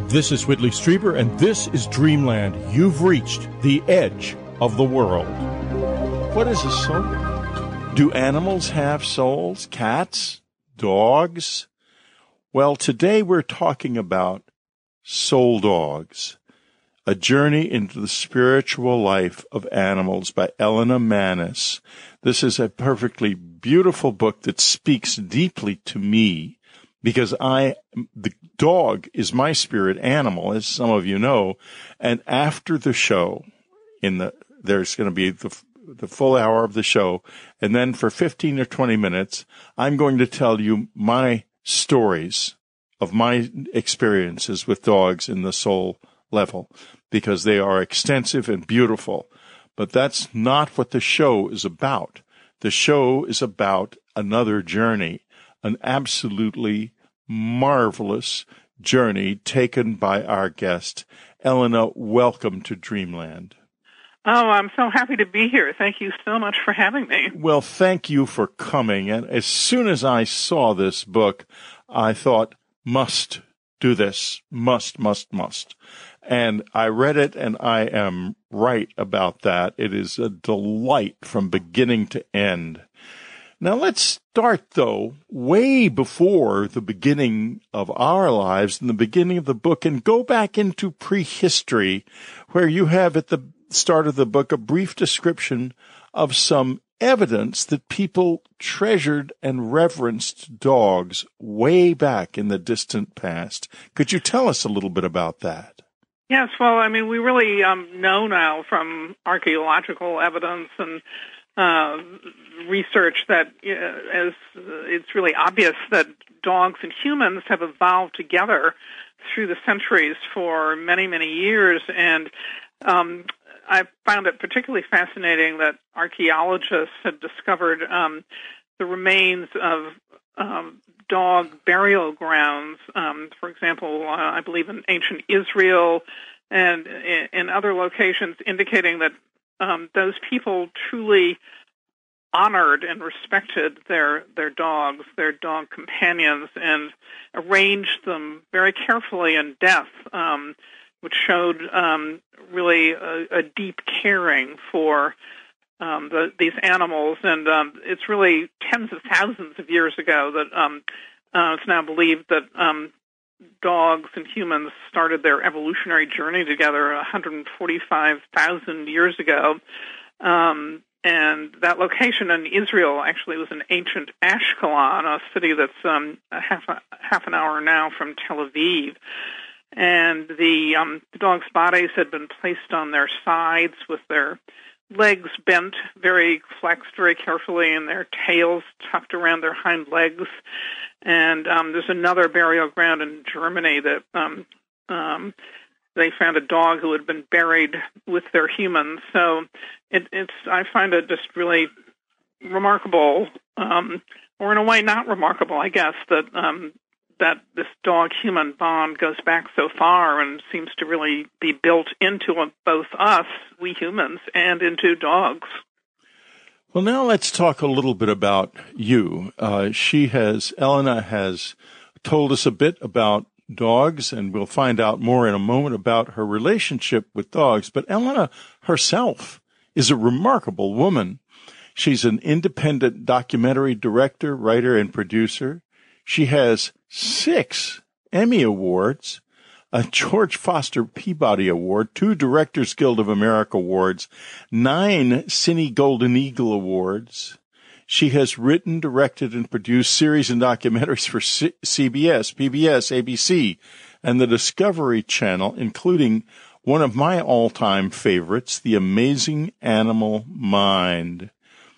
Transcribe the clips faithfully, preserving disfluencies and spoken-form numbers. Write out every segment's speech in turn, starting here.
This is Whitley Strieber, and this is Dreamland. You've reached the edge of the world. What is a soul? Do animals have souls? Cats? Dogs? Well, today we're talking about Souldogs, A Journey into the Spiritual Life of Animals by Elena Mannes. This is a perfectly beautiful book that speaks deeply to me, because I, the dog is my spirit animal, as some of you know. And after the show, in the there's going to be the the full hour of the show, and then for fifteen or twenty minutes, I'm going to tell you my stories of my experiences with dogs in the soul level, because they are extensive and beautiful. But that's not what the show is about. The show is about another journey, an absolutely marvelous journey taken by our guest. Elena, welcome to Dreamland. Oh, I'm so happy to be here. Thank you so much for having me. Well, thank you for coming. And as soon as I saw this book, I thought, must do this, must, must, must. And I read it, and I am right about that. It is a delight from beginning to end. Now, let's start, though, way before the beginning of our lives and the beginning of the book, and go back into prehistory, where you have at the start of the book a brief description of some evidence that people treasured and reverenced dogs way back in the distant past. Could you tell us a little bit about that? Yes, well, I mean, we really um, know now from archaeological evidence and Uh, research that uh, as uh, it's really obvious that dogs and humans have evolved together through the centuries for many, many years. And um, I found it particularly fascinating that archaeologists had discovered um, the remains of um, dog burial grounds, um, for example, uh, I believe in ancient Israel and in, in other locations, indicating that Um, those people truly honored and respected their their dogs, their dog companions, and arranged them very carefully in death, um, which showed um, really a, a deep caring for um, the, these animals. And um, it's really tens of thousands of years ago that um, uh, it's now believed that um, dogs and humans started their evolutionary journey together one hundred forty-five thousand years ago. Um, and that location in Israel actually was an ancient Ashkelon, a city that's um, a half, a, half an hour now from Tel Aviv. And the, um, the dogs' bodies had been placed on their sides with their legs bent, very flexed very carefully, and their tails tucked around their hind legs. And um, there's another burial ground in Germany that um, um, they found a dog who had been buried with their humans. So it, it's I find it just really remarkable, um, or in a way not remarkable, I guess, that um, that this dog-human bond goes back so far and seems to really be built into both us, we humans, and into dogs. Well, now let's talk a little bit about you. Uh, she has, Elena has told us a bit about dogs, and we'll find out more in a moment about her relationship with dogs. But Elena herself is a remarkable woman. She's an independent documentary director, writer, and producer. She has six Emmy Awards, a George Foster Peabody Award, two Directors Guild of America Awards, nine Cine Golden Eagle Awards. She has written, directed, and produced series and documentaries for C- CBS, P B S, A B C, and the Discovery Channel, including one of my all-time favorites, The Amazing Animal Mind.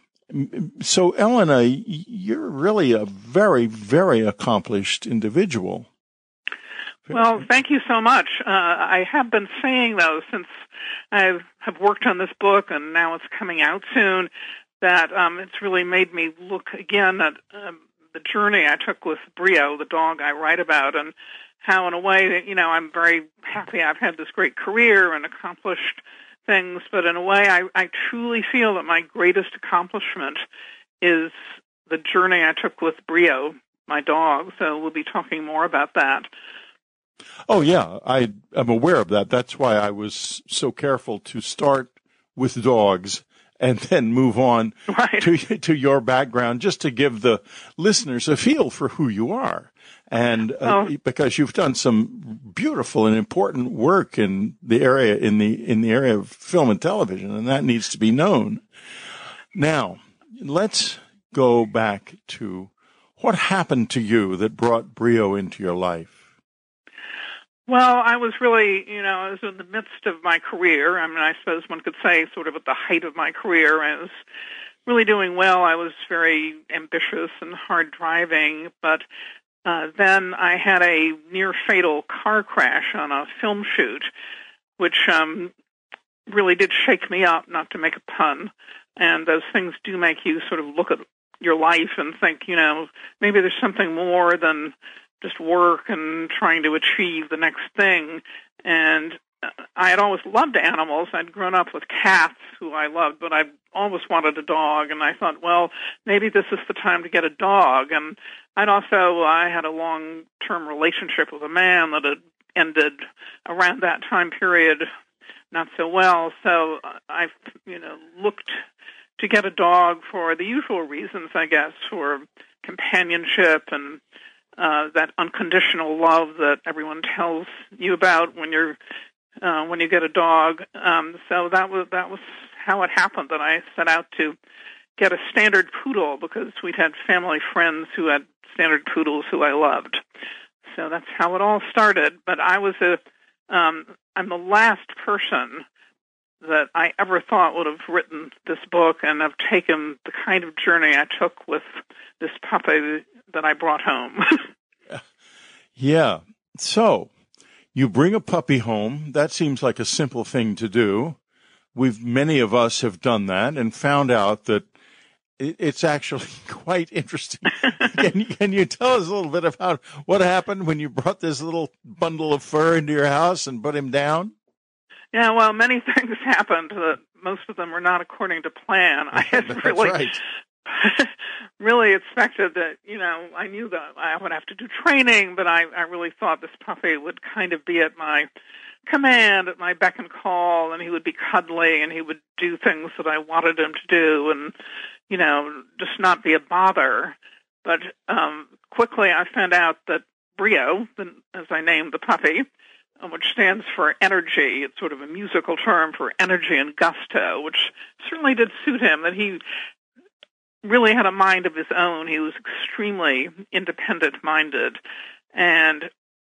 So, Elena, you're really a very, very accomplished individual. Well, thank you so much. Uh, I have been saying, though, since I have worked on this book and now it's coming out soon, that um, it's really made me look again at um, the journey I took with Brio, the dog I write about, and how, in a way, you know, I'm very happy I've had this great career and accomplished things, but in a way, I, I truly feel that my greatest accomplishment is the journey I took with Brio, my dog. So we'll be talking more about that. Oh, yeah, I am aware of that. That's why I was so careful to start with dogs and then move on right. to to your background, just to give the listeners a feel for who you are. And uh, oh. because you've done some beautiful and important work in the area in the in the area of film and television, and that needs to be known. Now, let's go back to what happened to you that brought Brio into your life. Well, I was really, you know, I was in the midst of my career. I mean, I suppose one could say sort of at the height of my career. I was really doing well. I was very ambitious and hard driving, but uh, then I had a near fatal car crash on a film shoot, which um, really did shake me up, not to make a pun. And those things do make you sort of look at your life and think, you know, maybe there's something more than just work and trying to achieve the next thing. And I had always loved animals. I'd grown up with cats who I loved, but I always wanted a dog. And I thought, well, maybe this is the time to get a dog. And I'd also, I had a long-term relationship with a man that had ended around that time period not so well. So I, you know, looked to get a dog for the usual reasons, I guess, for companionship and Uh, that unconditional love that everyone tells you about when you're uh, when you get a dog. Um, so that was that was how it happened. That I set out to get a standard poodle because we'd had family friends who had standard poodles who I loved. So that's how it all started. But I was a um, I'm the last person that I ever thought would have written this book and have taken the kind of journey I took with this puppy that I brought home. Yeah. So you bring a puppy home. That seems like a simple thing to do. We've, many of us have done that and found out that it, it's actually quite interesting. can, you, can you tell us a little bit about what happened when you brought this little bundle of fur into your house and put him down? Yeah, well, many things happened. That most of them were not according to plan. I had That's really, right. really expected that, you know, I knew that I would have to do training, but I, I really thought this puppy would kind of be at my command, at my beck and call, and he would be cuddly, and he would do things that I wanted him to do, and, you know, just not be a bother. But um, quickly I found out that Brio, the, as I named the puppy, which stands for energy. It's sort of a musical term for energy and gusto, which certainly did suit him, that he really had a mind of his own. He was extremely independent-minded. And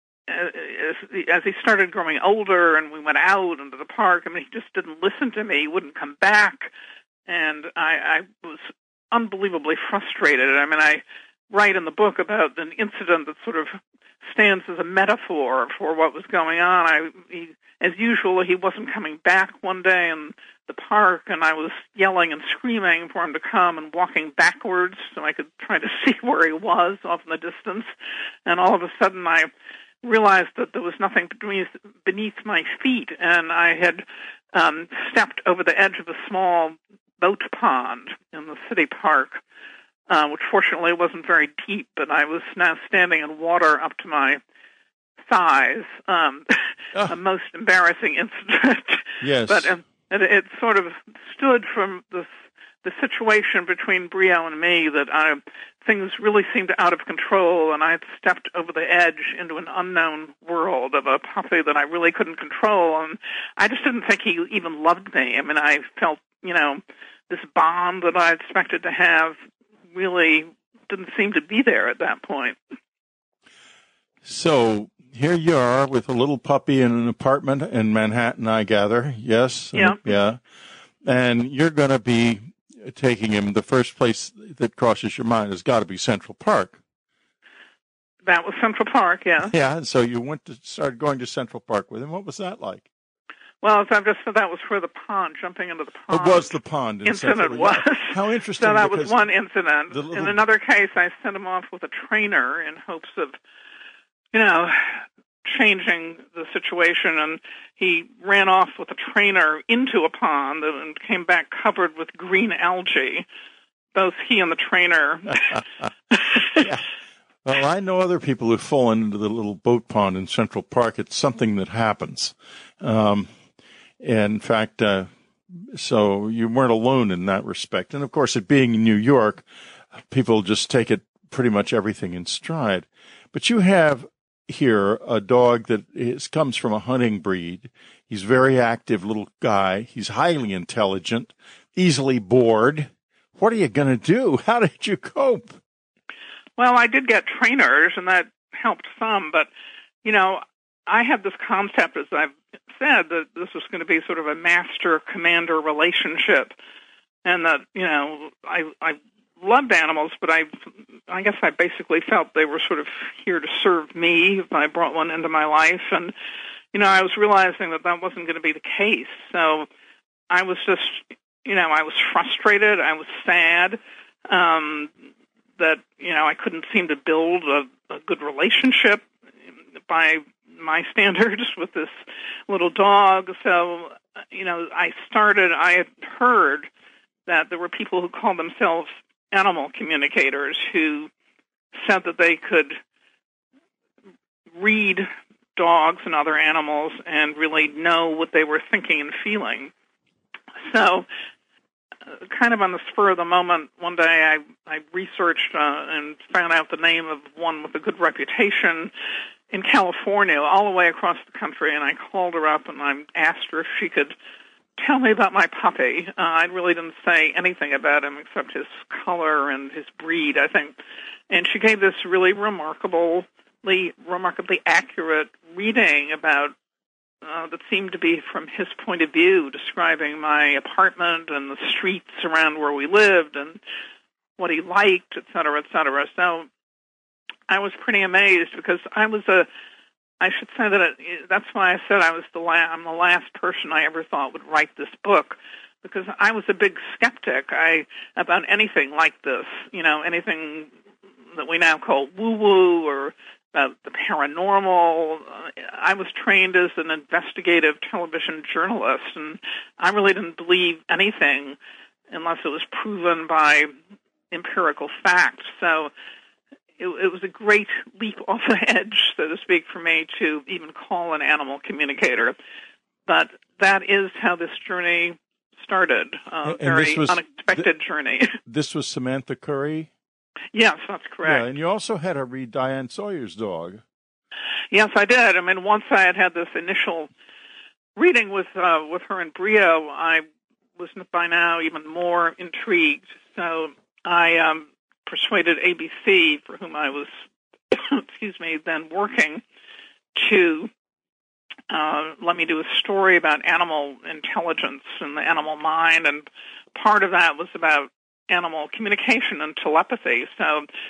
as, as he started growing older and we went out into the park, I mean, he just didn't listen to me. He wouldn't come back. And I, I was unbelievably frustrated. I mean, I write in the book about an incident that sort of stands as a metaphor for what was going on. I, he, as usual, he wasn't coming back one day in the park, and I was yelling and screaming for him to come and walking backwards so I could try to see where he was off in the distance. And all of a sudden, I realized that there was nothing beneath, beneath my feet, and I had um, stepped over the edge of a small boat pond in the city park. Uh, which fortunately wasn't very deep, but I was now standing in water up to my thighs. Um, oh. A most embarrassing incident. Yes. But um, it, it sort of stood from the, the situation between Brio and me that I, things really seemed out of control, and I had stepped over the edge into an unknown world of a puppy that I really couldn't control, and I just didn't think he even loved me. I mean, I felt, you know, this bond that I expected to have really didn't seem to be there at that point. So here you are with a little puppy in an apartment in Manhattan, I gather. Yes? Yeah. Yeah. And you're going to be taking him. The first place that crosses your mind has got to be Central Park. That was Central Park, yeah. Yeah, and so you went to start going to Central Park with him. What was that like? Well, as I've just said, that was for the pond, jumping into the pond. It was the pond. In incident Central, was. Yeah. How interesting. So that was one incident. Little... In another case, I sent him off with a trainer in hopes of, you know, changing the situation, and he ran off with a trainer into a pond and came back covered with green algae. Both he and the trainer. Yeah. Well, I know other people who've fallen into the little boat pond in Central Park. It's something that happens. Um, and in fact, uh, so you weren't alone in that respect. And of course, it being in New York, people just take it pretty much everything in stride. But you have here a dog that is, comes from a hunting breed. He's a very active little guy. He's highly intelligent, easily bored. What are you going to do? How did you cope? Well, I did get trainers, and that helped some. But, you know, I had this concept, as I've said, that this was going to be sort of a master-commander relationship. And that, you know, I, I loved animals, but I I guess I basically felt they were sort of here to serve me if I brought one into my life. And, you know, I was realizing that that wasn't going to be the case. So I was just, you know, I was frustrated. I was sad. Um that, you know, I couldn't seem to build a, a good relationship by my standards with this little dog. So, you know, I started, I had heard that there were people who called themselves animal communicators who said that they could read dogs and other animals and really know what they were thinking and feeling. So, Uh, kind of on the spur of the moment, one day I, I researched uh, and found out the name of one with a good reputation in California, all the way across the country, and I called her up and I asked her if she could tell me about my puppy. Uh, I really didn't say anything about him except his color and his breed, I think. And she gave this really remarkably, remarkably accurate reading about Uh, that seemed to be from his point of view, describing my apartment and the streets around where we lived and what he liked, et cetera, et cetera. So I was pretty amazed because I was a, I should say that it, that's why I said I was the la- I'm the last person I ever thought would write this book, because I was a big skeptic I about anything like this, you know, anything that we now call woo-woo or about the paranormal. I was trained as an investigative television journalist, and I really didn't believe anything unless it was proven by empirical fact. So it, it was a great leap off the edge, so to speak, for me to even call an animal communicator. But that is how this journey started, a very was, unexpected th- journey. This was Samantha Curry? Yes, that's correct. Yeah, and you also had her read Diane Sawyer's dog. Yes, I did. I mean, once I had had this initial reading with uh, with her and Brio, I was by now even more intrigued. So I um, persuaded A B C, for whom I was, excuse me, then working, to uh, let me do a story about animal intelligence and the animal mind, and part of that was about animal communication and telepathy. So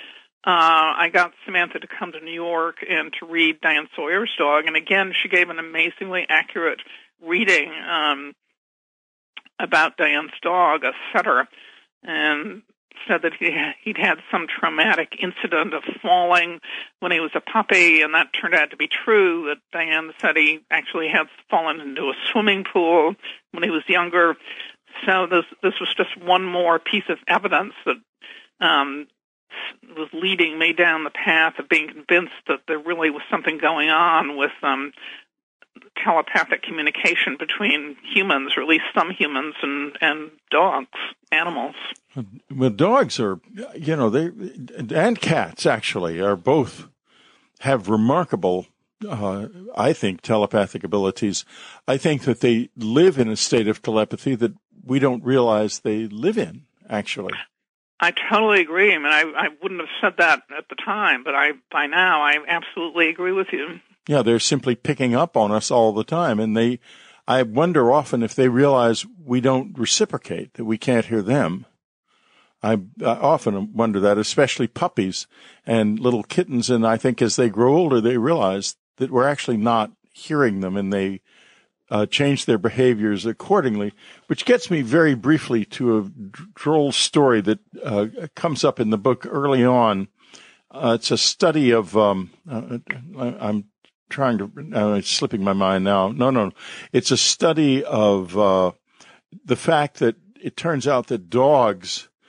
uh, I got Samantha to come to New York and to read Diane Sawyer's dog. And again, she gave an amazingly accurate reading um, about Diane's dog, a setter, and said that he, he'd had some traumatic incident of falling when he was a puppy, and that turned out to be true, that Diane said he actually had fallen into a swimming pool when he was younger. So this this was just one more piece of evidence that um, was leading me down the path of being convinced that there really was something going on with um, telepathic communication between humans, or at least some humans, and, and dogs, animals. Well, dogs are, you know, they and cats actually are both have remarkable, uh, I think, telepathic abilities. I think that they live in a state of telepathy that we don't realize they live in, actually. I totally agree. I mean, I, I wouldn't have said that at the time, but I by now I absolutely agree with you. Yeah, they're simply picking up on us all the time, and they, I wonder often if they realize we don't reciprocate, that we can't hear them. I, I often wonder that, especially puppies and little kittens, and I think as they grow older, they realize that we're actually not hearing them, and they uh, change their behaviors accordingly, which gets me very briefly to a droll story that uh, comes up in the book early on. Uh, it's a study of, um, uh, I'm trying to, uh, it's slipping my mind now. No, no, it's a study of uh, the fact that it turns out that dogs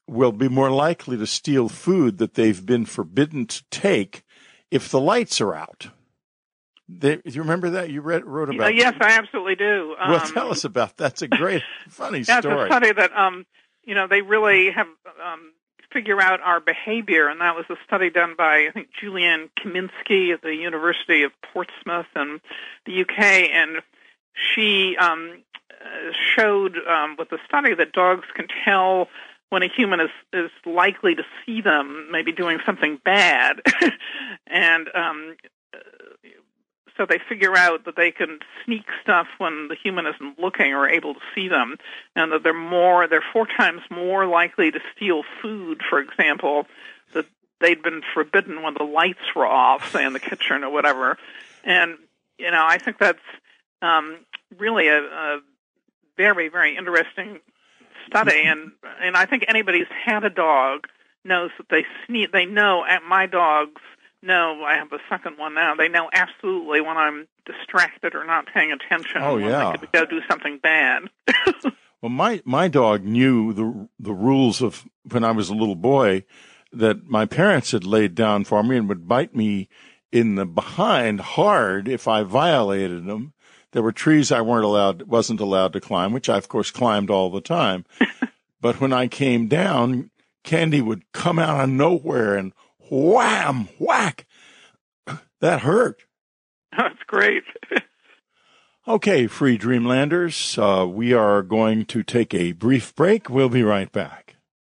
will be more likely to steal food that they've been forbidden to take if the lights are out. They, do you remember that? You read, wrote about uh, Yes, I absolutely do. Um, well, tell us about that. That's a great, funny yeah, story. It's a study that, um, you know, they really have um, figure out our behavior, and that was a study done by, I think, Julianne Kaminsky at the University of Portsmouth in the U K, and she um, showed um, with the study that dogs can tell when a human is, is likely to see them, maybe doing something bad. and um, so they figure out that they can sneak stuff when the human isn't looking or able to see them, and that they're more, they're four times more likely to steal food, for example, that they'd been forbidden when the lights were off, say in the kitchen or whatever. And, you know, I think that's um, really a, a very, very interesting study, and and I think anybody who's had a dog knows that they sneak. They know at my dogs know. I have a second one now. They know absolutely when I'm distracted or not paying attention. Oh when yeah, they could go do something bad. Well, my my dog knew the the rules of when I was a little boy that my parents had laid down for me and would bite me in the behind hard if I violated them. There were trees I weren't allowed, wasn't allowed to climb, which I, of course, climbed all the time. But when I came down, Candy would come out of nowhere and wham, whack. That hurt. That's great. Okay, Free Dreamlanders, uh, we are going to take a brief break. We'll be right back.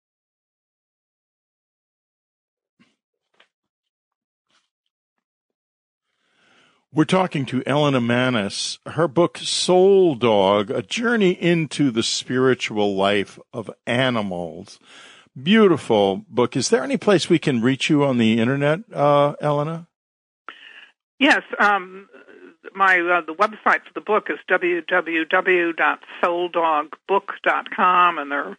We're talking to Elena Mannes. Her book, Souldog, A Journey into the Spiritual Life of Animals. Beautiful book. Is there any place we can reach you on the internet, uh, Elena? Yes. Um, my uh, the website for the book is w w w dot souldog book dot com, and there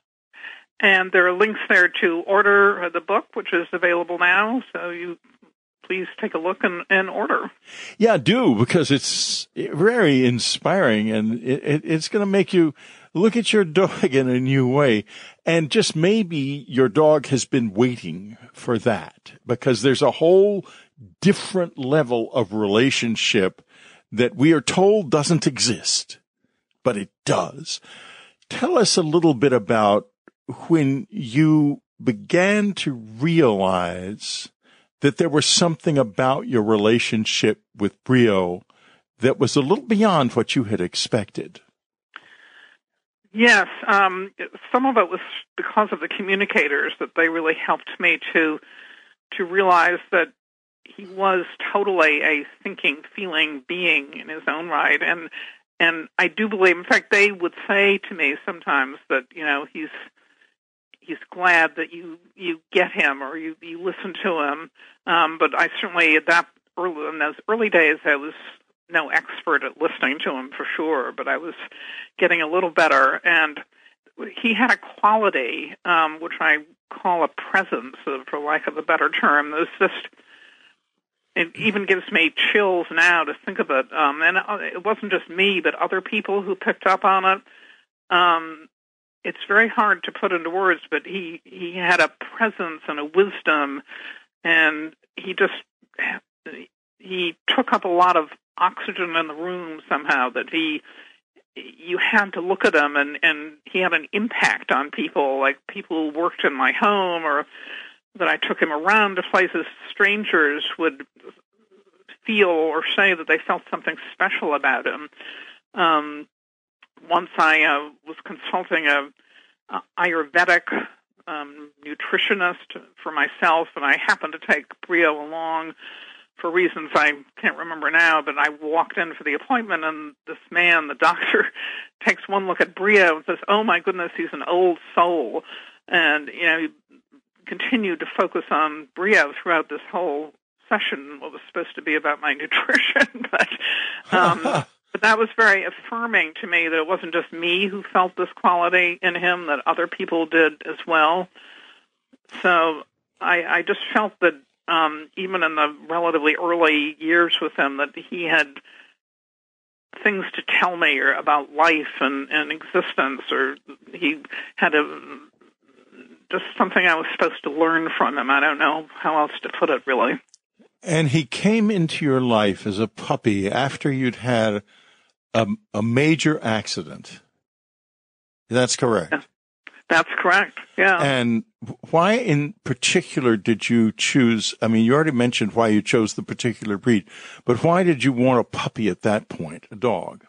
and there are links there to order the book, which is available now. So you. Please take a look and, and order. Yeah, do, because it's very inspiring, and it, it, it's going to make you look at your dog in a new way. And just maybe your dog has been waiting for that, because there's a whole different level of relationship that we are told doesn't exist, but it does. Tell us a little bit about when you began to realize that there was something about your relationship with Brio that was a little beyond what you had expected. Yes, um, some of it was because of the communicators, that they really helped me to to realize that he was totally a thinking, feeling being in his own right, and and I do believe, in fact, they would say to me sometimes that, you know, he's he's glad that you, you get him or you, you listen to him. Um, but I certainly, at that early, in those early days, I was no expert at listening to him for sure, but I was getting a little better. And he had a quality, um, which I call a presence, for lack of a better term. There's just, it even gives me chills now to think of it. Um, and it wasn't just me, but other people who picked up on it. Um, It's very hard to put into words, but he, he had a presence and a wisdom, and he just, he took up a lot of oxygen in the room somehow, that he, you had to look at him, and, and he had an impact on people, like people who worked in my home, or that I took him around to places. Strangers would feel or say that they felt something special about him. Um, Once I uh, was consulting a, a Ayurvedic um, nutritionist for myself, and I happened to take Brio along for reasons I can't remember now, but I walked in for the appointment, and this man, the doctor, takes one look at Brio and says, "Oh, my goodness, he's an old soul." And, you know, he continued to focus on Brio throughout this whole session, what was supposed to be about my nutrition. but... Um, But that was very affirming to me, that it wasn't just me who felt this quality in him, that other people did as well. So I, I just felt that um, even in the relatively early years with him, that he had things to tell me or about life and, and existence, or he had a just something I was supposed to learn from him. I don't know how else to put it, really. And he came into your life as a puppy after you'd had a, a major accident. That's correct. Yeah, that's correct, yeah. And why in particular did you choose, I mean, you already mentioned why you chose the particular breed, but why did you want a puppy at that point, a dog?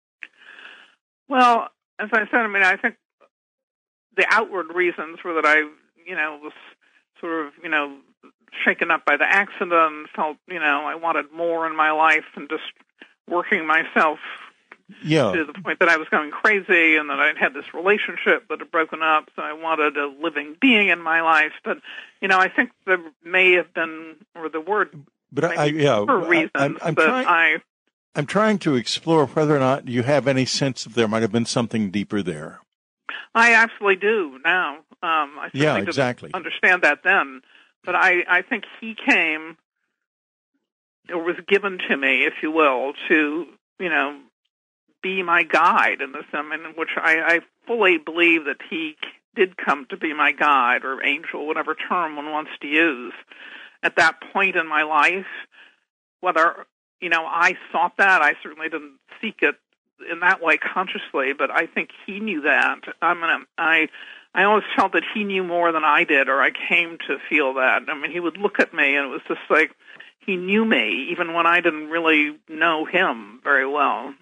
Well, as I said, I mean, I think the outward reasons were that I, you know, was sort of, you know, shaken up by the accident, felt, you know, I wanted more in my life and just working myself yeah. to the point that I was going crazy and that I'd had this relationship that had broken up, so I wanted a living being in my life. But, you know, I think there may have been, or the word, but I, yeah, for reasons I, I'm, I'm that trying, I... I'm trying to explore whether or not you have any sense that there might have been something deeper there. I absolutely do now. Um, I certainly yeah, exactly. didn't understand that then. But I, I think he came, or was given to me, if you will, to, you know, be my guide in this, I mean, which I, I fully believe that he did come to be my guide, or angel, whatever term one wants to use, at that point in my life. Whether, you know, I sought that, I certainly didn't seek it in that way consciously, but I think he knew that. I mean, I, I always felt that he knew more than I did, or I came to feel that. I mean, he would look at me, and it was just like he knew me, even when I didn't really know him very well.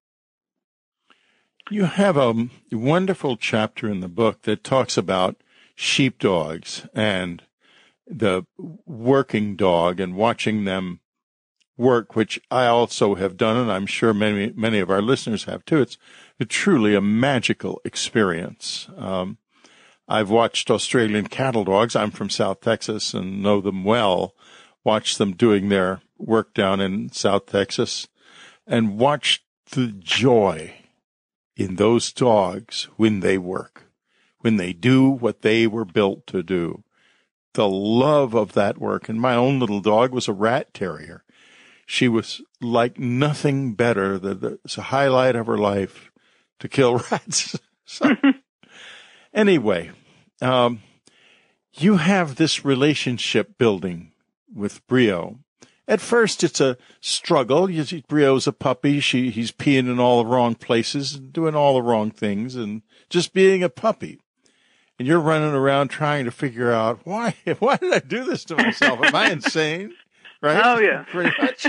You have a wonderful chapter in the book that talks about sheepdogs and the working dog and watching them work, which I also have done, and I'm sure many many of our listeners have too. It's truly a magical experience. Um, I've watched Australian cattle dogs. I'm from South Texas and know them well. Watched them doing their work down in South Texas and watched the joy in those dogs when they work, when they do what they were built to do. The love of that work. And my own little dog was a rat terrier. She was like nothing better. It's a highlight of her life to kill rats. So, anyway, um, you have this relationship building with Brio. At first, it's a struggle. You see, Brio's a puppy. She, he's peeing in all the wrong places, doing all the wrong things, and just being a puppy. And you're running around trying to figure out, why, why did I do this to myself? Am I insane? Right? Oh, yeah. Pretty much.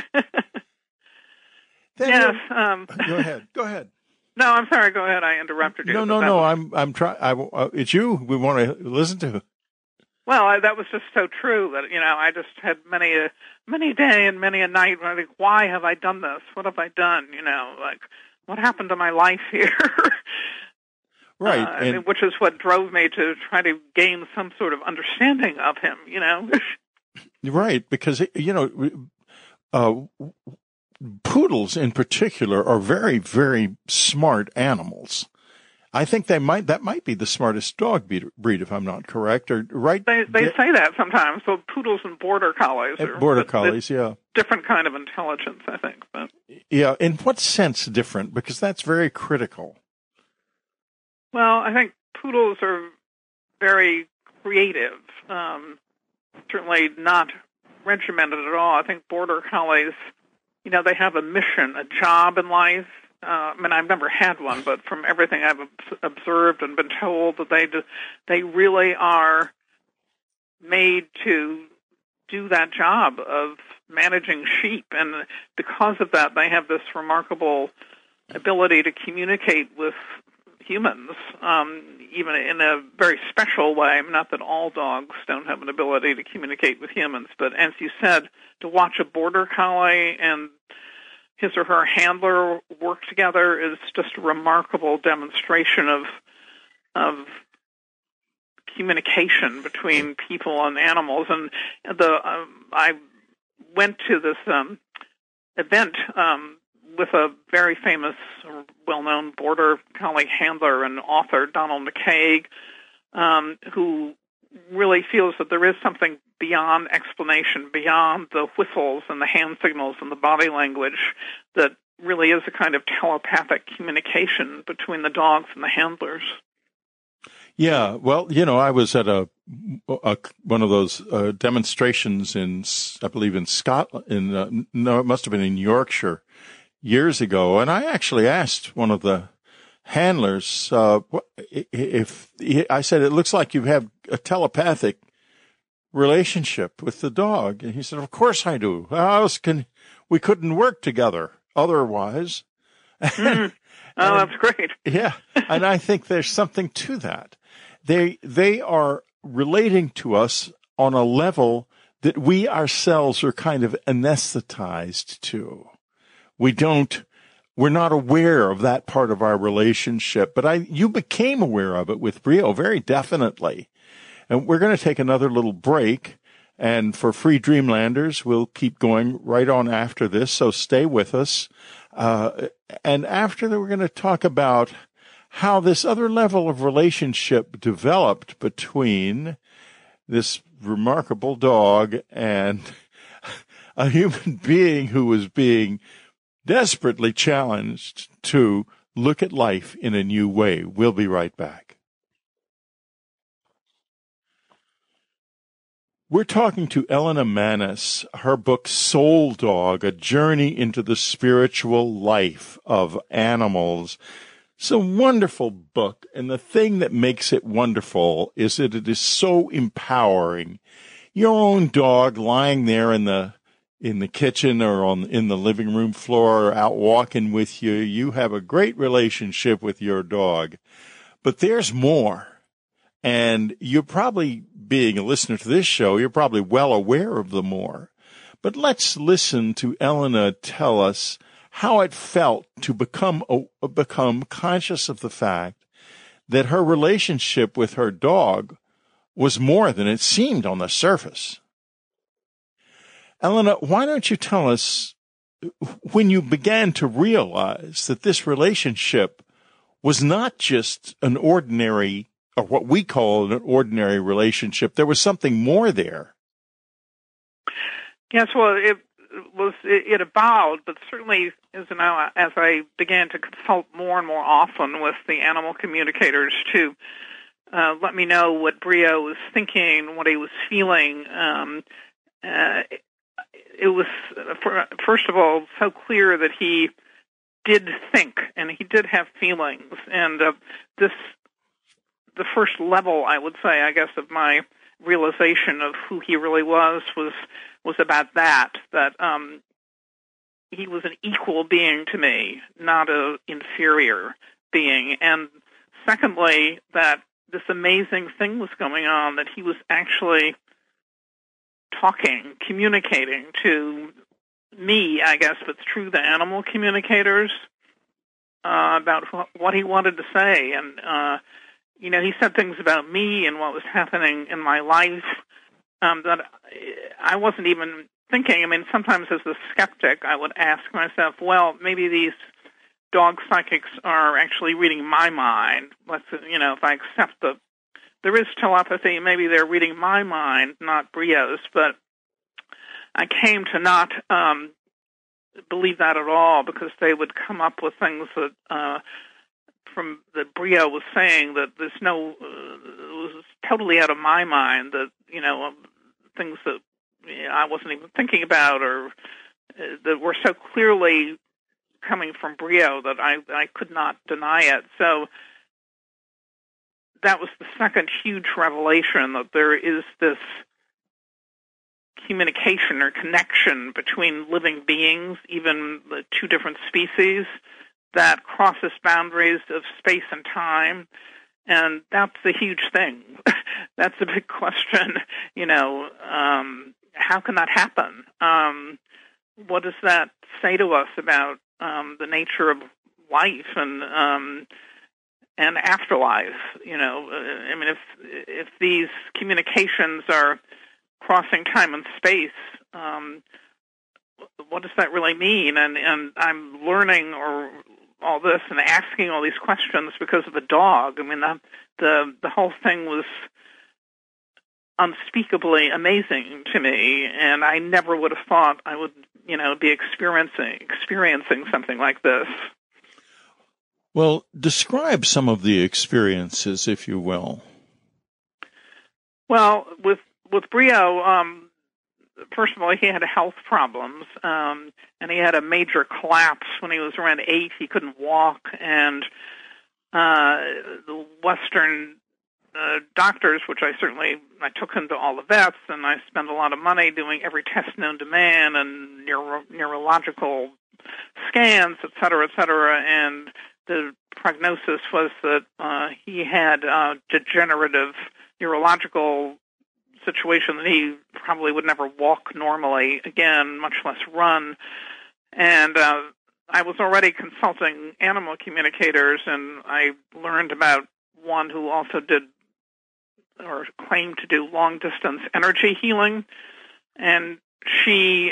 Then yes. Um, go ahead. Go ahead. No, I'm sorry. Go ahead. I interrupted you. No, no, no. Was... I'm, I'm trying. Uh, it's you we want to listen to. Well, I, that was just so true that, you know, I just had many a many a day and many a night where I think, why have I done this? What have I done? You know, like, what happened to my life here? Right. Uh, and, I mean, which is what drove me to try to gain some sort of understanding of him, you know. Right, because, you know, uh, poodles in particular are very, very smart animals. I think they might that might be the smartest dog breed, if I'm not correct. Or right? They they say that sometimes. So poodles and border collies are border collies, yeah, different kind of intelligence, I think. But yeah, in what sense different? Because that's very critical. Well, I think poodles are very creative. Um, certainly not regimented at all. I think border collies, you know, they have a mission, a job in life. Uh, I mean, I've never had one, but from everything I've observed and been told, that they do, they really are made to do that job of managing sheep, and because of that, they have this remarkable ability to communicate with humans, um, even in a very special way. Not that all dogs don't have an ability to communicate with humans, but as you said, to watch a border collie and his or her handler work together is just a remarkable demonstration of of communication between people and animals. And the um, I went to this um, event um, with a very famous, well-known border collie handler and author, Donald McCaig, um, who really feels that there is something beyond explanation, beyond the whistles and the hand signals and the body language, that really is a kind of telepathic communication between the dogs and the handlers. Yeah, well, you know, I was at a, a one of those uh, demonstrations in, I believe, in Scotland. In uh, no, it must have been in Yorkshire years ago, and I actually asked one of the handlers uh, if I said, "It looks like you have a telepathic relationship with the dog," and he said, "Of course I do. How else can we couldn't work together otherwise?" Mm. Oh, and, that's great. Yeah, and I think there's something to that. They they are relating to us on a level that we ourselves are kind of anesthetized to. We don't, we're not aware of that part of our relationship, but I, you became aware of it with Brio very definitely. And we're going to take another little break. And for Free Dreamlanders, we'll keep going right on after this. So stay with us. Uh, and after that, we're going to talk about how this other level of relationship developed between this remarkable dog and a human being who was being desperately challenged to look at life in a new way. We'll be right back. We're talking to Elena Mannes, her book Souldog, A Journey into the Spiritual Life of Animals. It's a wonderful book, and the thing that makes it wonderful is that it is so empowering. Your own dog lying there in the in the kitchen or on in the living room floor or out walking with you, you have a great relationship with your dog. But there's more. And you're probably, being a listener to this show, you're probably well aware of the more. But let's listen to Elena tell us how it felt to become uh, become conscious of the fact that her relationship with her dog was more than it seemed on the surface. Elena, why don't you tell us when you began to realize that this relationship was not just an ordinary, or what we call an ordinary relationship, there was something more there? Yes, well, it was it, it evolved, but certainly, as you know, as I began to consult more and more often with the animal communicators to uh, let me know what Brio was thinking, what he was feeling, um, uh, it was, for, first of all, so clear that he did think and he did have feelings, and uh, this, the first level, I would say, I guess, of my realization of who he really was was was about that, that um, he was an equal being to me, not an inferior being. And secondly, that this amazing thing was going on, that he was actually talking, communicating to me, I guess, but through the animal communicators uh, about wh- what he wanted to say. And, uh, you know, he said things about me and what was happening in my life um, that I wasn't even thinking. I mean, sometimes as a skeptic, I would ask myself, well, maybe these dog psychics are actually reading my mind. Let's, you know, if I accept that there is telepathy, maybe they're reading my mind, not Brio's. But I came to not um, believe that at all, because they would come up with things that uh, from that Brio was saying, that there's no, uh, it was totally out of my mind, that, you know, things that you know, I wasn't even thinking about, or uh, that were so clearly coming from Brio that I, I could not deny it. So that was the second huge revelation, that there is this communication or connection between living beings, even the two different species, that crosses boundaries of space and time. And that's a huge thing. That's a big question. You know, um, how can that happen? Um, what does that say to us about um, the nature of life and um, and afterlife? You know, I mean, if if these communications are crossing time and space, um, what does that really mean? And and I'm learning or all this and asking all these questions because of a dog. I mean, the the, the whole thing was unspeakably amazing to me, and I never would have thought I would, you know, be experiencing experiencing something like this. Well, describe some of the experiences, if you will. Well, with with Brio, um, first of all, he had health problems, um, and he had a major collapse when he was around eight. He couldn't walk, and uh, the Western uh, doctors, which I certainly, I took him to all the vets, and I spent a lot of money doing every test known to man and neuro, neurological scans, et cetera, et cetera, and the prognosis was that uh, he had uh, degenerative neurological situation that he probably would never walk normally again, much less run. And uh, I was already consulting animal communicators, and I learned about one who also did or claimed to do long-distance energy healing. And she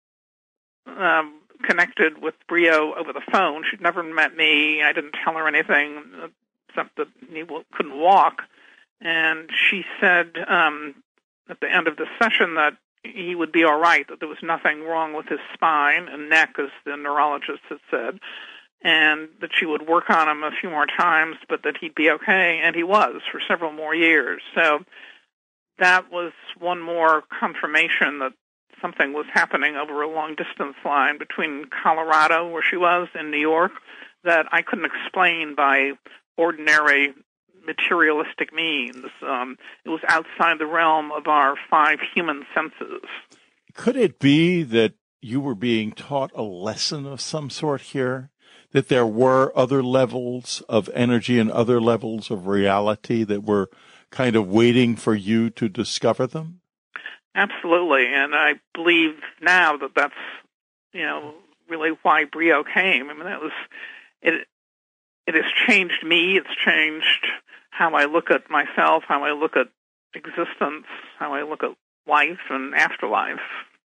um, connected with Brio over the phone. She'd never met me. I didn't tell her anything except that he couldn't walk. And she said um, at the end of the session that he would be all right, that there was nothing wrong with his spine and neck, as the neurologist had said, and that she would work on him a few more times, but that he'd be okay, and he was for several more years. So that was one more confirmation that something was happening over a long-distance line between Colorado, where she was, and New York, that I couldn't explain by ordinary materialistic means. Um, it was outside the realm of our five human senses. Could it be that you were being taught a lesson of some sort here? That there were other levels of energy and other levels of reality that were kind of waiting for you to discover them? Absolutely, and I believe now that that's, you know, really why Brio came. I mean, that was, it, it has changed me, it's changed how I look at myself, how I look at existence, how I look at life and afterlife.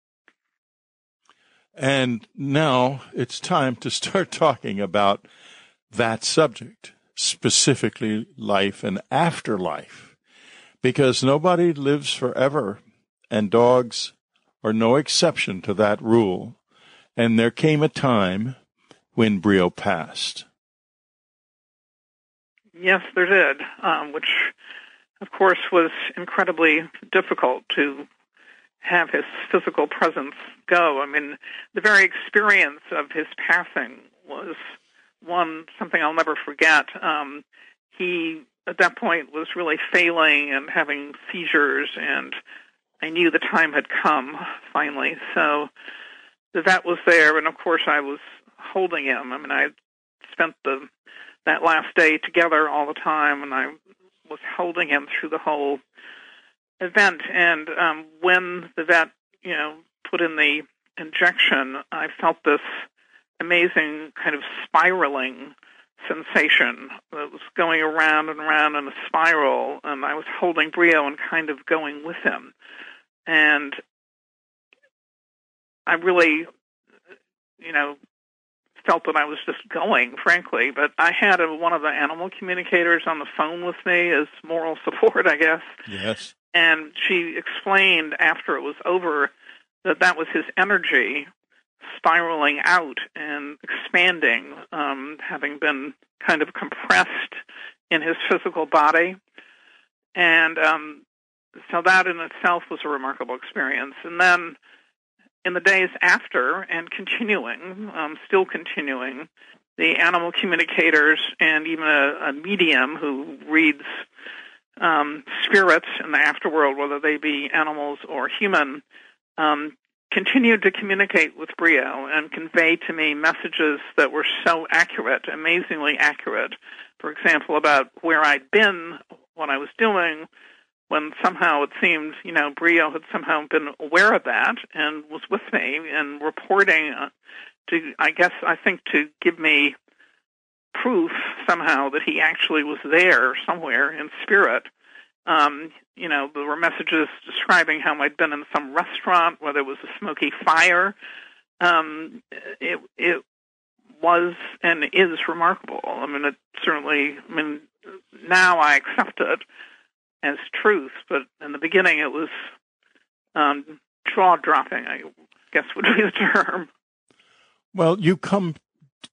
And now it's time to start talking about that subject, specifically life and afterlife, because nobody lives forever, and dogs are no exception to that rule. And there came a time when Brio passed. Yes, there did, um, which, of course, was incredibly difficult to have his physical presence go. I mean, the very experience of his passing was one, something I'll never forget. Um, he, at that point, was really failing and having seizures, and I knew the time had come, finally. So the vet was there, and of course I was holding him. I mean, I spent the that last day together all the time, and I was holding him through the whole event. And um, when the vet, you know, put in the injection, I felt this amazing kind of spiraling sensation that was going around and around in a spiral, and I was holding Brio and kind of going with him. And I really, you know, felt that I was just going, frankly. But I had a, one of the animal communicators on the phone with me as moral support, I guess. Yes. And she explained after it was over that that was his energy spiraling out and expanding, um, having been kind of compressed in his physical body. And um, so that in itself was a remarkable experience. And then in the days after and continuing, um, still continuing, the animal communicators and even a, a medium who reads um, spirits in the afterworld, whether they be animals or human, um, continued to communicate with Brio and convey to me messages that were so accurate, amazingly accurate. For example, about where I'd been, what I was doing, when somehow it seemed, you know, Brio had somehow been aware of that and was with me and reporting to, I guess, I think to give me proof somehow that he actually was there somewhere in spirit. Um, you know, there were messages describing how I'd been in some restaurant where there was a smoky fire. Um, it, it was and is remarkable. I mean, it certainly, I mean, now I accept it as truth, but in the beginning it was um, jaw-dropping, I guess would be the term. Well, you come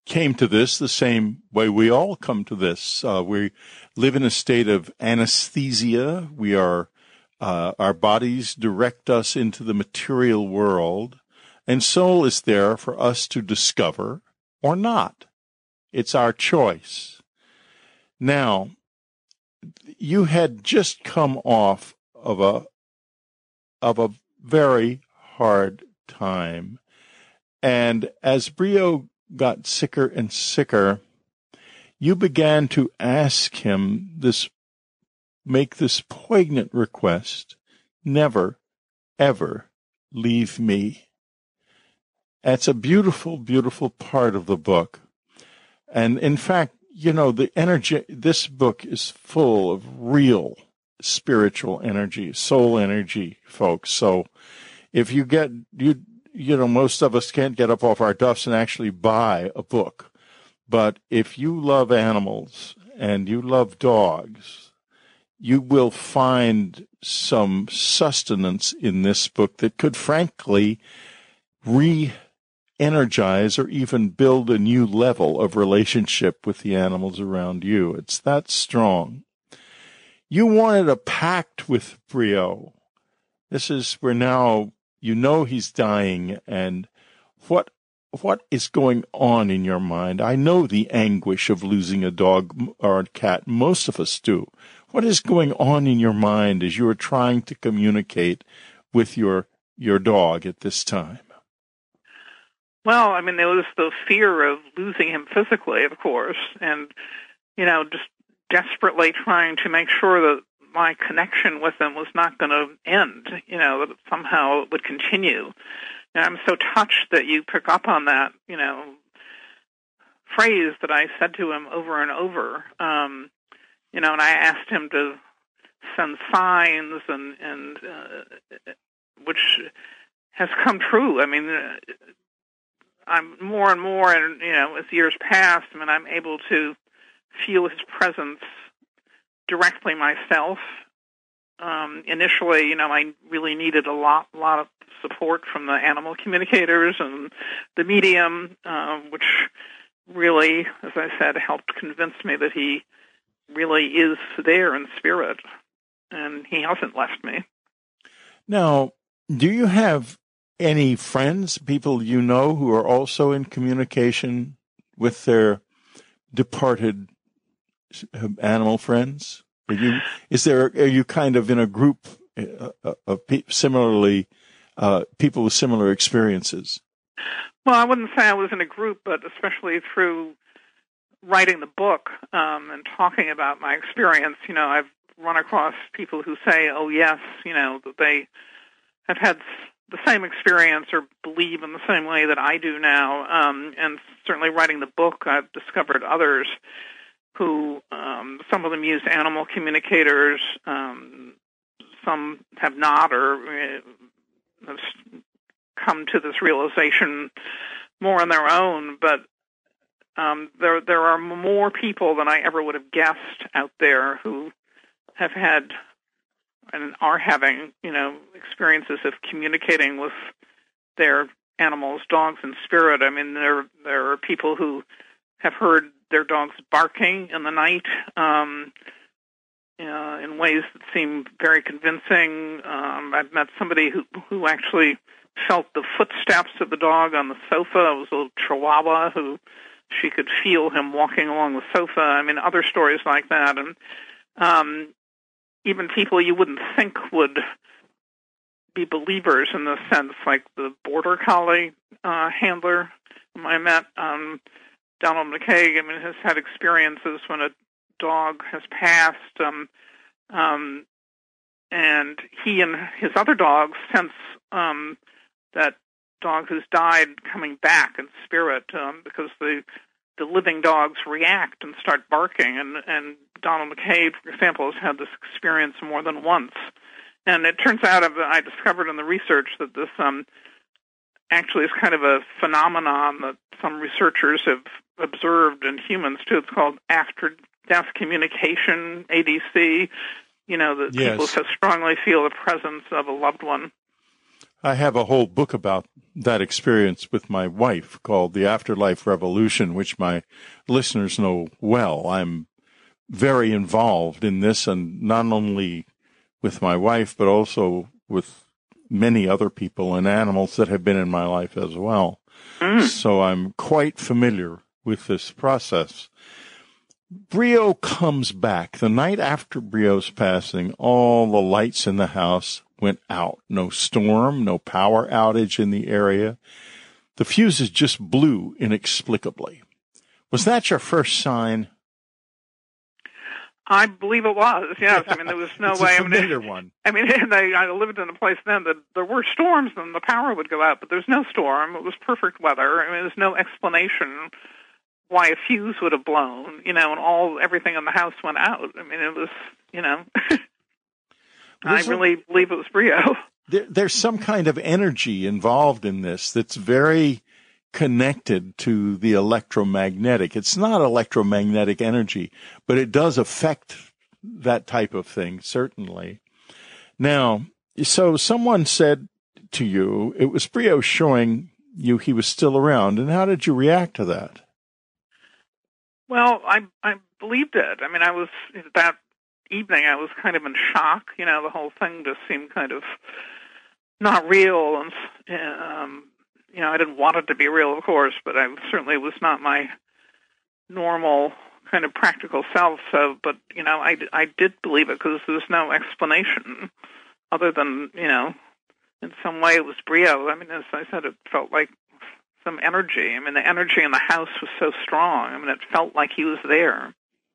came to this the same way we all come to this. Uh, we live in a state of anesthesia. We are, uh, our bodies direct us into the material world, and soul is there for us to discover or not. It's our choice. Now, you had just come off of a of a very hard time, and as Brio got sicker and sicker, you began to ask him this, make this poignant request: never, ever leave me. That's a beautiful, beautiful part of the book. And in fact, you know, the energy, this book is full of real spiritual energy, soul energy, folks. So if you get, you, you know, most of us can't get up off our duffs and actually buy a book. But if you love animals and you love dogs, you will find some sustenance in this book that could frankly re energize or even build a new level of relationship with the animals around you. It's that strong. You wanted a pact with Brio. This is where now you know he's dying, and what what is going on in your mind? I know the anguish of losing a dog or a cat. Most of us do. What is going on in your mind as you are trying to communicate with your your dog at this time? Well, I mean, there was the fear of losing him physically, of course, and, you know, just desperately trying to make sure that my connection with him was not going to end, you know, that somehow it would continue. And I'm so touched that you pick up on that, you know, phrase that I said to him over and over, um, you know, and I asked him to send signs, and, and uh, which has come true. I mean, uh, I'm more and more, and you know, as years pass, I mean, I'm able to feel his presence directly myself. Um, initially, you know, I really needed a lot, lot of support from the animal communicators and the medium, uh, which really, as I said, helped convince me that he really is there in spirit, and he hasn't left me. Now, do you have any friends, people you know, who are also in communication with their departed animal friends? Are you, is there, are you kind of in a group of similarly, uh, people with similar experiences? Well, I wouldn't say I was in a group, but especially through writing the book um, and talking about my experience, you know, I've run across people who say, oh, yes, you know, that they have had the same experience or believe in the same way that I do now. Um, and certainly writing the book, I've discovered others who, um, some of them use animal communicators, um, some have not, or uh, have come to this realization more on their own. But um, there there are more people than I ever would have guessed out there who have had and are having, you know, experiences of communicating with their animals, dogs in spirit. I mean, there there are people who have heard their dogs barking in the night um, uh, in ways that seem very convincing. Um, I've met somebody who who actually felt the footsteps of the dog on the sofa. It was a little Chihuahua who she could feel him walking along the sofa. I mean, other stories like that, and um, even people you wouldn't think would be believers in this sense, like the border collie uh, handler whom I met, um, Donald McCaig, I mean, has had experiences when a dog has passed, um, um, and he and his other dogs sense um, that dog who's died coming back in spirit um, because the the living dogs react and start barking. And, and Donald McCabe, for example, has had this experience more than once. And it turns out, I discovered in the research that this um, actually is kind of a phenomenon that some researchers have observed in humans, too. It's called after-death communication, A D C, you know, that yes. people so strongly feel the presence of a loved one. I have a whole book about that experience with my wife called The Afterlife Revolution, which my listeners know well. I'm very involved in this, and not only with my wife, but also with many other people and animals that have been in my life as well. Mm. So I'm quite familiar with this process. Brio comes back. The night after Brio's passing, all the lights in the house went out. No storm, no power outage in the area. The fuses just blew inexplicably. Was that your first sign? I believe it was, yes. I mean, there was no it's way. a familiar I mean, one. I mean, and I, I lived in a place then that there were storms and the power would go out, but there's no storm. It was perfect weather. I mean, there's no explanation why a fuse would have blown, you know, and all everything in the house went out. I mean, it was, you know, I really a, believe it was Brio. There, there's some kind of energy involved in this that's very connected to the electromagnetic. It's not electromagnetic energy, but it does affect that type of thing, certainly. Now, so someone said to you, it was Brio showing you he was still around, and how did you react to that? Well, I I believed it. I mean, I was, that evening, I was kind of in shock. You know, the whole thing just seemed kind of not real, and um you know, I didn't want it to be real, of course, but I certainly was not my normal kind of practical self. So, but, you know, I, I did believe it because there's no explanation other than, you know, in some way it was Brio. I mean, as I said, it felt like some energy. I mean, the energy in the house was so strong. I mean, it felt like he was there.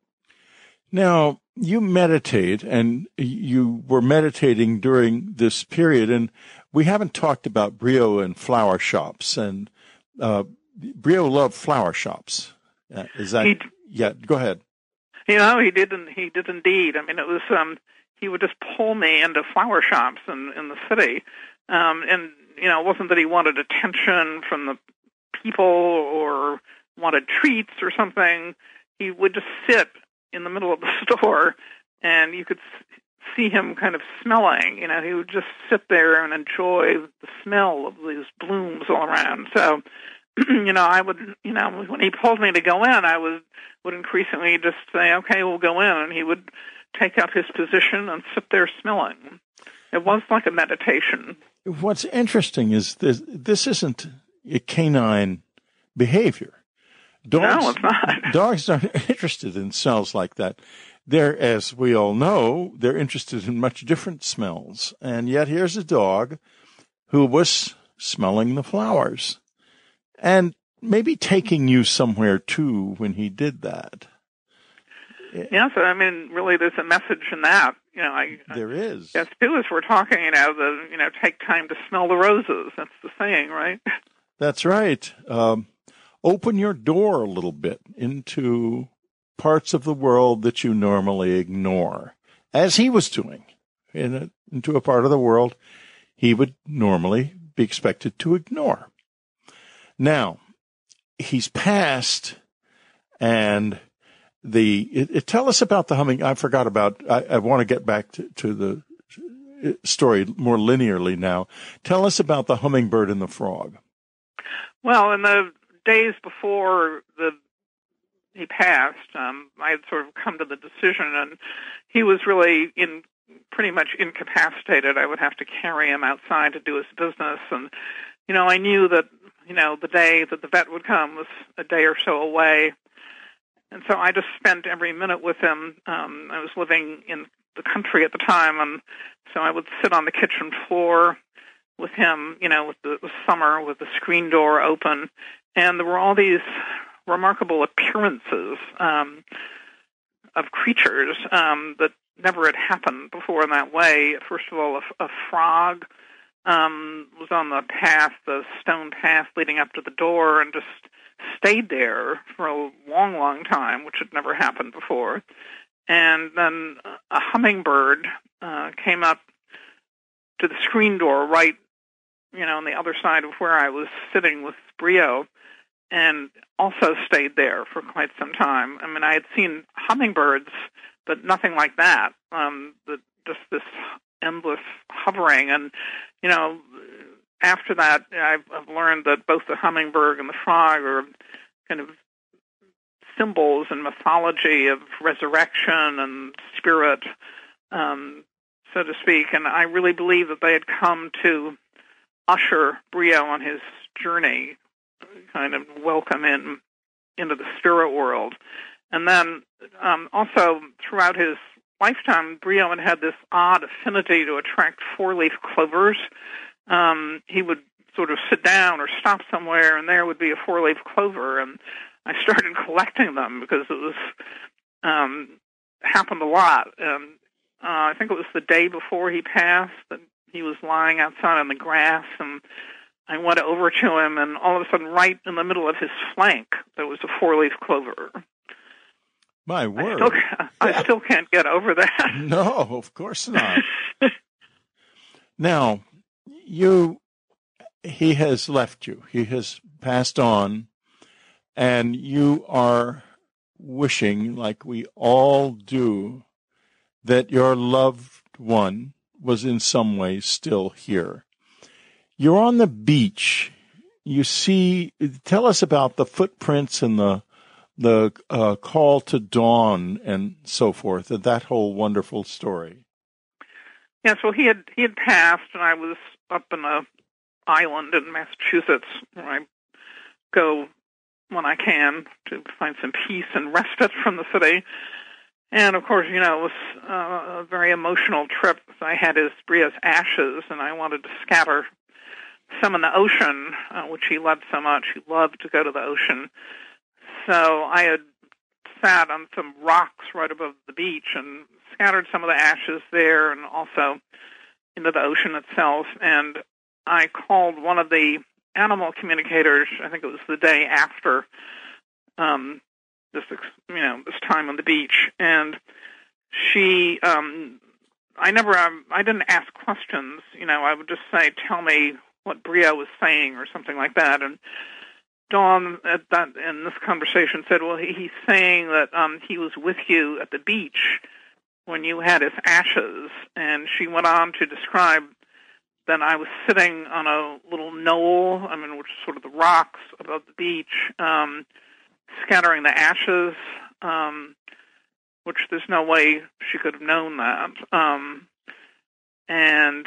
Now, you meditate, and you were meditating during this period, and we haven't talked about Brio and flower shops, and uh, Brio loved flower shops. Uh, is that? He, yeah, go ahead. You know, he did. He did indeed. I mean, it was. Um, he would just pull me into flower shops in in the city, um, and you know, it wasn't that he wanted attention from the people or wanted treats or something. He would just sit in the middle of the store, and you could see him kind of smelling. You know, he would just sit there and enjoy the smell of these blooms all around. So, you know, I would, you know, when he told me to go in, I would, would increasingly just say, okay, we'll go in. And he would take up his position and sit there smelling. It was like a meditation. What's interesting is this, this isn't a canine behavior. Dogs, no, it's not. Dogs aren't interested in smells like that. They're, as we all know, they're interested in much different smells. And yet here's a dog who was smelling the flowers and maybe taking you somewhere, too, when he did that. Yes, I mean, really, there's a message in that. You know, I, there is. Yes, too, as we're talking, you know, the, you know, take time to smell the roses. That's the saying, right? That's right. Um, open your door a little bit into parts of the world that you normally ignore, as he was doing, in a, into a part of the world he would normally be expected to ignore. Now, he's passed, and the it, it, tell us about the humming. I forgot about. I, I want to get back to, to the story more linearly now. Tell us about the hummingbird and the frog. Well, in the days before the he passed, um, I had sort of come to the decision, and he was really in pretty much incapacitated. I would have to carry him outside to do his business, and you know, I knew that you know the day that the vet would come was a day or so away, and so I just spent every minute with him. Um, I was living in the country at the time, and so I would sit on the kitchen floor with him, you know, with the, the summer with the screen door open, and there were all these remarkable appearances um, of creatures um, that never had happened before in that way. First of all, a, a frog um, was on the path, the stone path leading up to the door, and just stayed there for a long, long time, which had never happened before. And then a hummingbird uh, came up to the screen door right, you know, on the other side of where I was sitting with Brio, and also stayed there for quite some time. I mean, I had seen hummingbirds, but nothing like that. Um, the, just this endless hovering, and you know, after that, I've, I've learned that both the hummingbird and the frog are kind of symbols and mythology of resurrection and spirit, um, so to speak. And I really believe that they had come to usher Brio on his journey, kind of welcome him into the spirit world. And then um, also throughout his lifetime, Brio had had this odd affinity to attract four-leaf clovers. Um, he would sort of sit down or stop somewhere, and there would be a four-leaf clover. And I started collecting them because it was um, happened a lot. And uh, I think it was the day before he passed that he was lying outside on the grass, and I went over to him, and all of a sudden, right in the middle of his flank, there was a four-leaf clover. My word. I still, I still can't get over that. No, of course not. Now, you, he has left you. He has passed on, and you are wishing, like we all do, that your loved one was in some way still here. You're on the beach. You see, tell us about the footprints and the the uh, call to dawn and so forth, and that whole wonderful story. Yes, well, he had he had passed, and I was up in a island in Massachusetts where I go when I can to find some peace and respite from the city. And, of course, you know, it was uh, a very emotional trip. I had his Brio's ashes, and I wanted to scatter some in the ocean, uh, which he loved so much. He loved to go to the ocean. So I had sat on some rocks right above the beach and scattered some of the ashes there and also into the ocean itself. And I called one of the animal communicators, I think it was the day after um, this, you know, this time on the beach. And she, um, I never, um, I didn't ask questions. You know, I would just say, tell me what Brio was saying or something like that. And Dawn at that in this conversation said, well, he, he's saying that um, he was with you at the beach when you had his ashes. And she went on to describe that I was sitting on a little knoll, I mean, which is sort of the rocks above the beach, um, scattering the ashes, um, which there's no way she could have known that. Um, and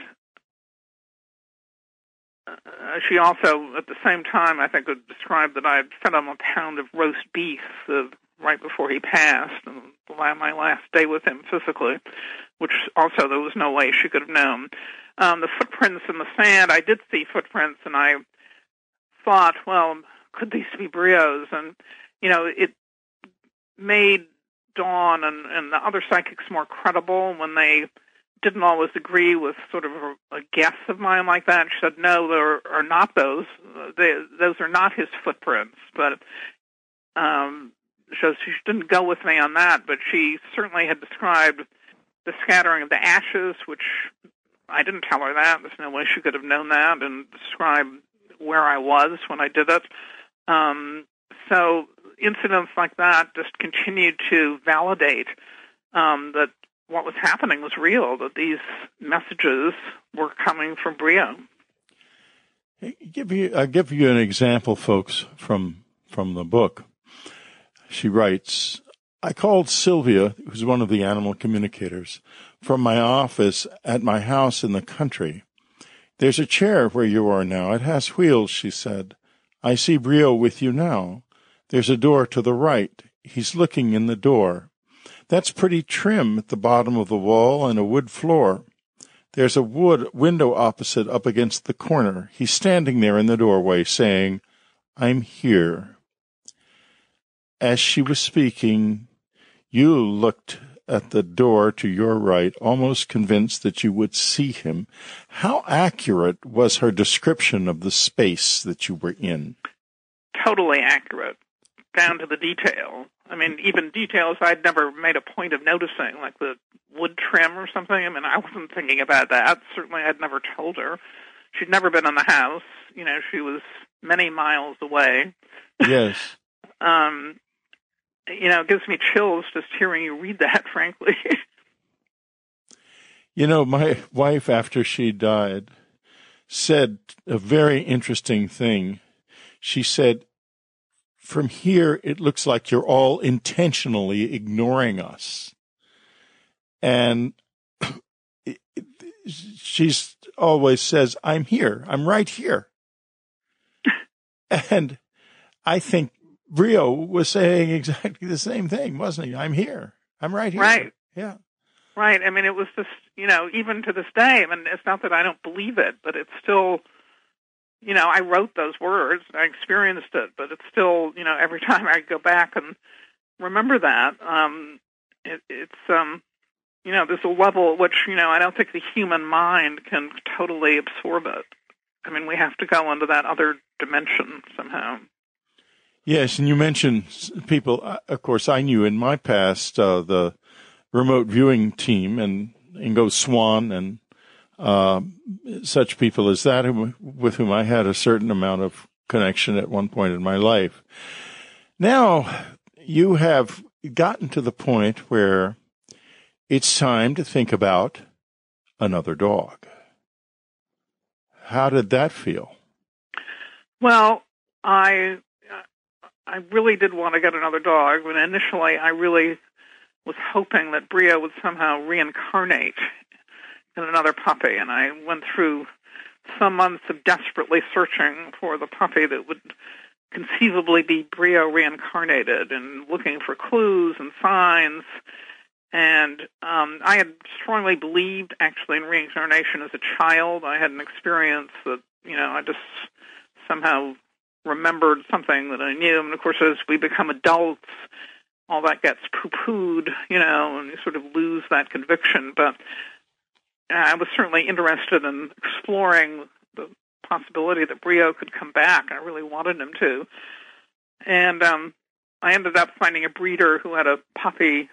Uh, she also, at the same time, I think, would describe that I had fed him a pound of roast beef uh, right before he passed, and my last day with him physically, which also there was no way she could have known. Um, the footprints in the sand, I did see footprints, and I thought, well, could these be Brio's? And, you know, it made Dawn and, and the other psychics more credible when they didn't always agree with sort of a, a guess of mine like that. She said, no, there are not those. They, those are not his footprints. But um, so she didn't go with me on that, but she certainly had described the scattering of the ashes, which I didn't tell her that. There's no way she could have known that, and describe where I was when I did it. Um, so incidents like that just continued to validate um, that what was happening was real, that these messages were coming from Brio. I'll give you, I'll give you an example, folks, from from the book. She writes, I called Sylvia, who's one of the animal communicators, from my office at my house in the country. There's a chair where you are now. It has wheels, she said. I see Brio with you now. There's a door to the right. He's looking in the door. That's pretty trim at the bottom of the wall and a wood floor. There's a wood window opposite up against the corner. He's standing there in the doorway saying, I'm here. As she was speaking, you looked at the door to your right, almost convinced that you would see him. How accurate was her description of the space that you were in? Totally accurate, down to the detail. I mean, even details I'd never made a point of noticing, like the wood trim or something. I mean, I wasn't thinking about that. Certainly I'd never told her. She'd never been in the house. You know, she was many miles away. Yes. um, you know, it gives me chills just hearing you read that, frankly. You know, my wife, after she died, said a very interesting thing. She said, from here, it looks like you're all intentionally ignoring us. And she's always says, I'm here. I'm right here. And I think Brio was saying exactly the same thing, wasn't he? I'm here. I'm right here. Right. Yeah. Right. I mean, it was just, you know, even to this day, I mean, it's not that I don't believe it, but it's still, you know, I wrote those words, I experienced it, but it's still, you know, every time I go back and remember that, um, it, it's, um, you know, there's a level at which, you know, I don't think the human mind can totally absorb it. I mean, we have to go into that other dimension somehow. Yes, and you mentioned people, of course, I knew in my past uh, the remote viewing team and Ingo Swan and Uh, such people as that, who, with whom I had a certain amount of connection at one point in my life. Now, you have gotten to the point where it's time to think about another dog. How did that feel? Well, I I really did want to get another dog, but initially I really was hoping that Brio would somehow reincarnate in another puppy, and I went through some months of desperately searching for the puppy that would conceivably be Brio reincarnated and looking for clues and signs. And um, I had strongly believed, actually, in reincarnation as a child. I had an experience that, you know, I just somehow remembered something that I knew. And, of course, as we become adults, all that gets poo-pooed, you know, and you sort of lose that conviction. But I was certainly interested in exploring the possibility that Brio could come back. I really wanted him to. And um, I ended up finding a breeder who had a puppy,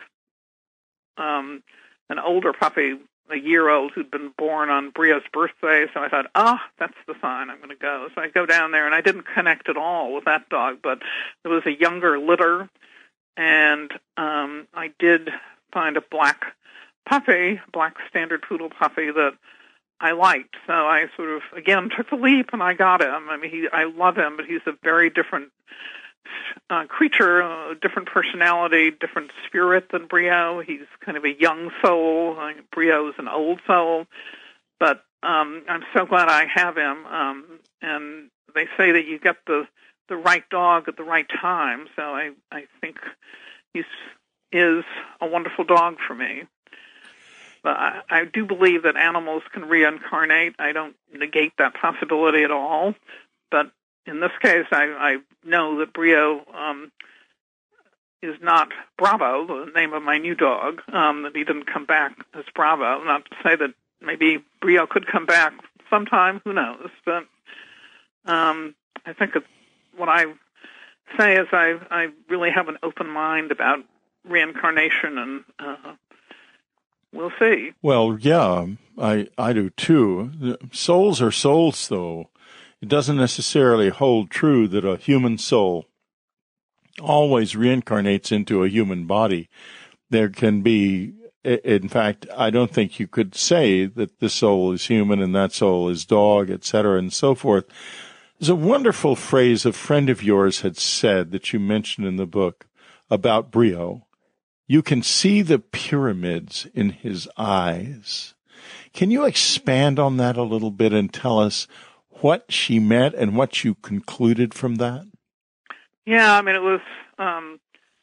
um, an older puppy, a year old, who'd been born on Brio's birthday. So I thought, ah, oh, that's the sign, I'm going to go. So I go down there, and I didn't connect at all with that dog, but there was a younger litter, and um, I did find a black puppy, black standard poodle puppy that I liked. So I sort of, again, took the leap and I got him. I mean, he, I love him, but he's a very different uh, creature, a different personality, different spirit than Brio. He's kind of a young soul. Uh, Brio is an old soul. But um, I'm so glad I have him. Um, and they say that you get the, the right dog at the right time. So I, I think he's is a wonderful dog for me. But I, I do believe that animals can reincarnate. I don't negate that possibility at all. But in this case, I, I know that Brio um, is not Bravo, the name of my new dog, um, that he didn't come back as Bravo. Not to say that maybe Brio could come back sometime, who knows. But um, I think it's, what I say is I, I really have an open mind about reincarnation, and uh, we'll see. Well, yeah, I I do too. Souls are souls, though. It doesn't necessarily hold true that a human soul always reincarnates into a human body. There can be, in fact, I don't think you could say that this soul is human and that soul is dog, et cetera, and so forth. There's a wonderful phrase a friend of yours had said that you mentioned in the book about Brio. You can see the pyramids in his eyes. Can you expand on that a little bit and tell us what she meant and what you concluded from that? Yeah, I mean, it was, um,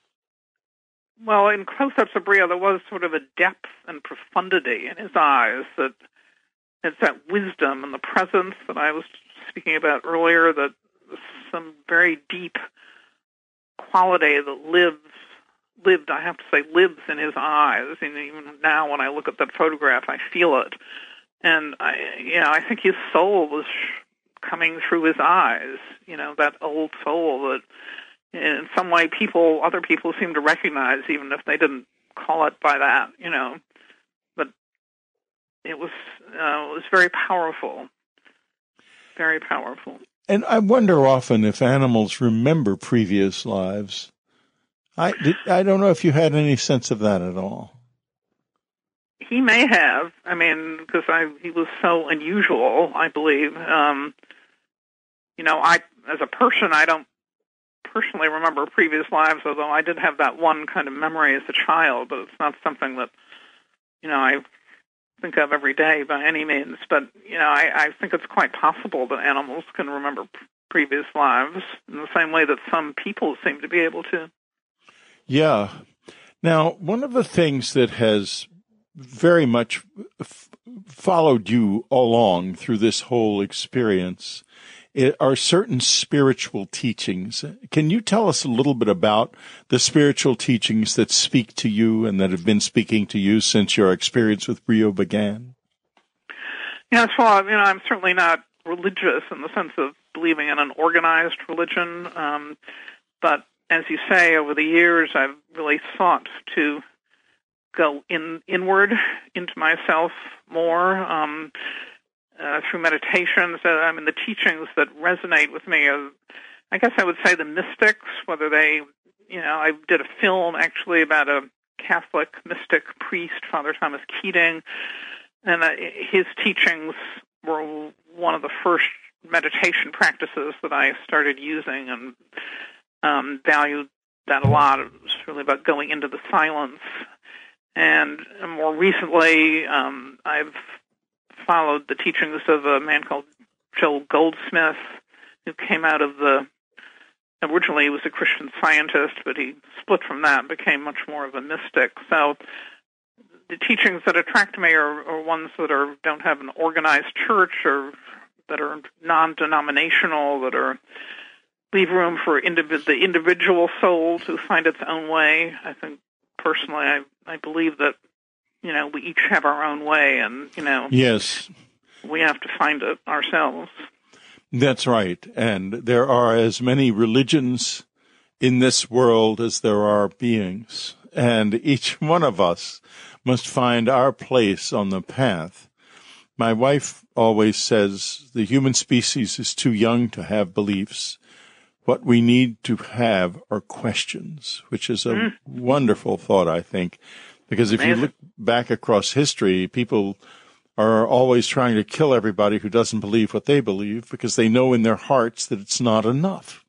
well, in close-ups of Brio, there was sort of a depth and profundity in his eyes. That it's that wisdom and the presence that I was speaking about earlier, that some very deep quality that lives lived, I have to say, lives in his eyes. And even now when I look at that photograph, I feel it. And, I, you know, I think his soul was coming through his eyes, you know, that old soul that in some way people, other people seem to recognize, even if they didn't call it by that, you know. But it was, uh, it was very powerful, very powerful. And I wonder often if animals remember previous lives. I, did, I don't know if you had any sense of that at all. he may have. I mean, because I he was so unusual, I believe. Um, you know, I as a person, I don't personally remember previous lives, although I did have that one kind of memory as a child, but it's not something that, you know, I think of every day by any means. But, you know, I, I think it's quite possible that animals can remember p- previous lives in the same way that some people seem to be able to. Yeah. Now, one of the things that has very much f- followed you along through this whole experience it are certain spiritual teachings. Can you tell us a little bit about the spiritual teachings that speak to you and that have been speaking to you since your experience with Brio began? Yes, well, you know, I'm certainly not religious in the sense of believing in an organized religion, um, but as you say, over the years, I've really sought to go in inward into myself more. Um, Uh, through meditations, uh, I mean, the teachings that resonate with me are, I guess I would say the mystics, whether they, you know, I did a film actually about a Catholic mystic priest, Father Thomas Keating, and uh, his teachings were one of the first meditation practices that I started using and um, valued that a lot. It was really about going into the silence. And more recently, um, I've followed the teachings of a man called Joel Goldsmith, who came out of the, originally he was a Christian Scientist, but he split from that and became much more of a mystic. So the teachings that attract me are, are ones that are don't have an organized church or that are non-denominational, that are leave room for indiv- the individual soul to find its own way. I think personally, I, I believe that, you know, we each have our own way, and, you know, yes, we have to find it ourselves. That's right. And there are as many religions in this world as there are beings, and each one of us must find our place on the path. My wife always says the human species is too young to have beliefs. What we need to have are questions, which is a mm. wonderful thought, I think. Because if Amazing. You look back across history, people are always trying to kill everybody who doesn't believe what they believe because they know in their hearts that it's not enough.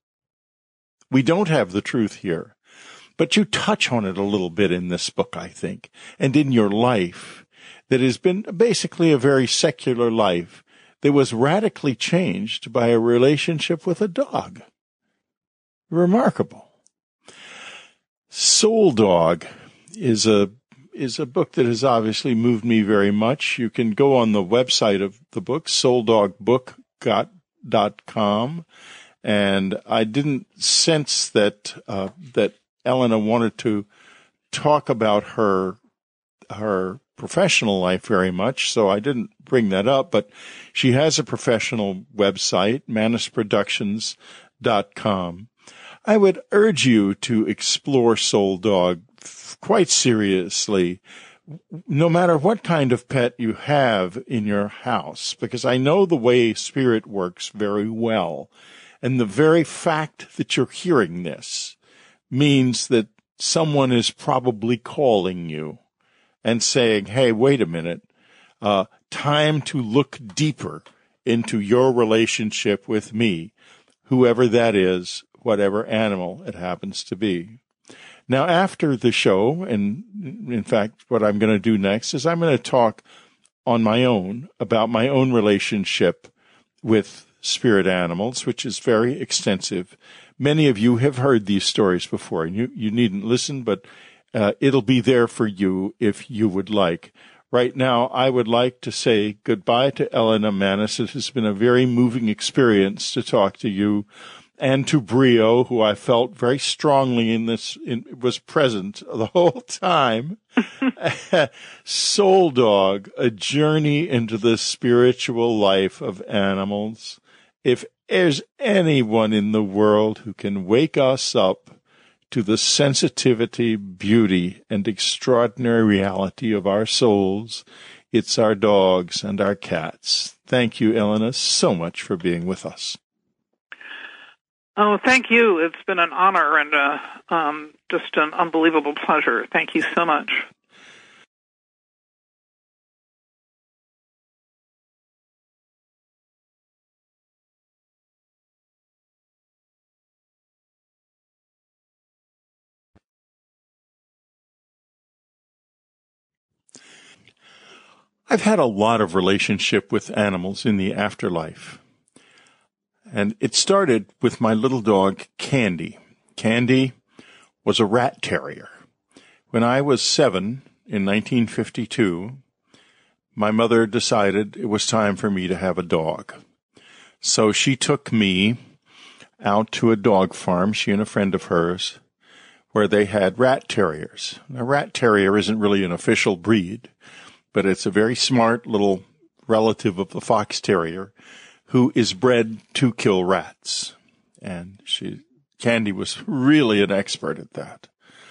We don't have the truth here. But you touch on it a little bit in this book, I think, and in your life that has been basically a very secular life that was radically changed by a relationship with a dog. Remarkable. Souldog is a is a book that has obviously moved me very much. You can go on the website of the book, souldog book dot com, and I didn't sense that uh, that Elena wanted to talk about her her professional life very much, so I didn't bring that up. But she has a professional website, mannes productions dot com. I would urge you to explore Souldog quite seriously, no matter what kind of pet you have in your house, because I know the way spirit works very well. And the very fact that you're hearing this means that someone is probably calling you and saying, hey, wait a minute, uh, time to look deeper into your relationship with me, whoever that is, whatever animal it happens to be. Now, after the show, and in fact, what I'm going to do next is I'm going to talk on my own about my own relationship with spirit animals, which is very extensive. Many of you have heard these stories before, and you, you needn't listen, but uh, it'll be there for you if you would like. Right now, I would like to say goodbye to Elena Mannes. It has been a very moving experience to talk to you, and to Brio, who I felt very strongly in this, in, was present the whole time. Souldog, a journey into the spiritual life of animals. If there's anyone in the world who can wake us up to the sensitivity, beauty, and extraordinary reality of our souls, it's our dogs and our cats. Thank you, Elena, so much for being with us. Oh, thank you. It's been an honor and uh, um, just an unbelievable pleasure. Thank you so much. I've had a lot of relationship with animals in the afterlife. And it started with my little dog, Candy. Candy was a rat terrier. When I was seven in nineteen fifty-two, my mother decided it was time for me to have a dog. So she took me out to a dog farm, she and a friend of hers, where they had rat terriers. A rat terrier isn't really an official breed, but it's a very smart little relative of the fox terrier who is bred to kill rats. And she, Candy was really an expert at that.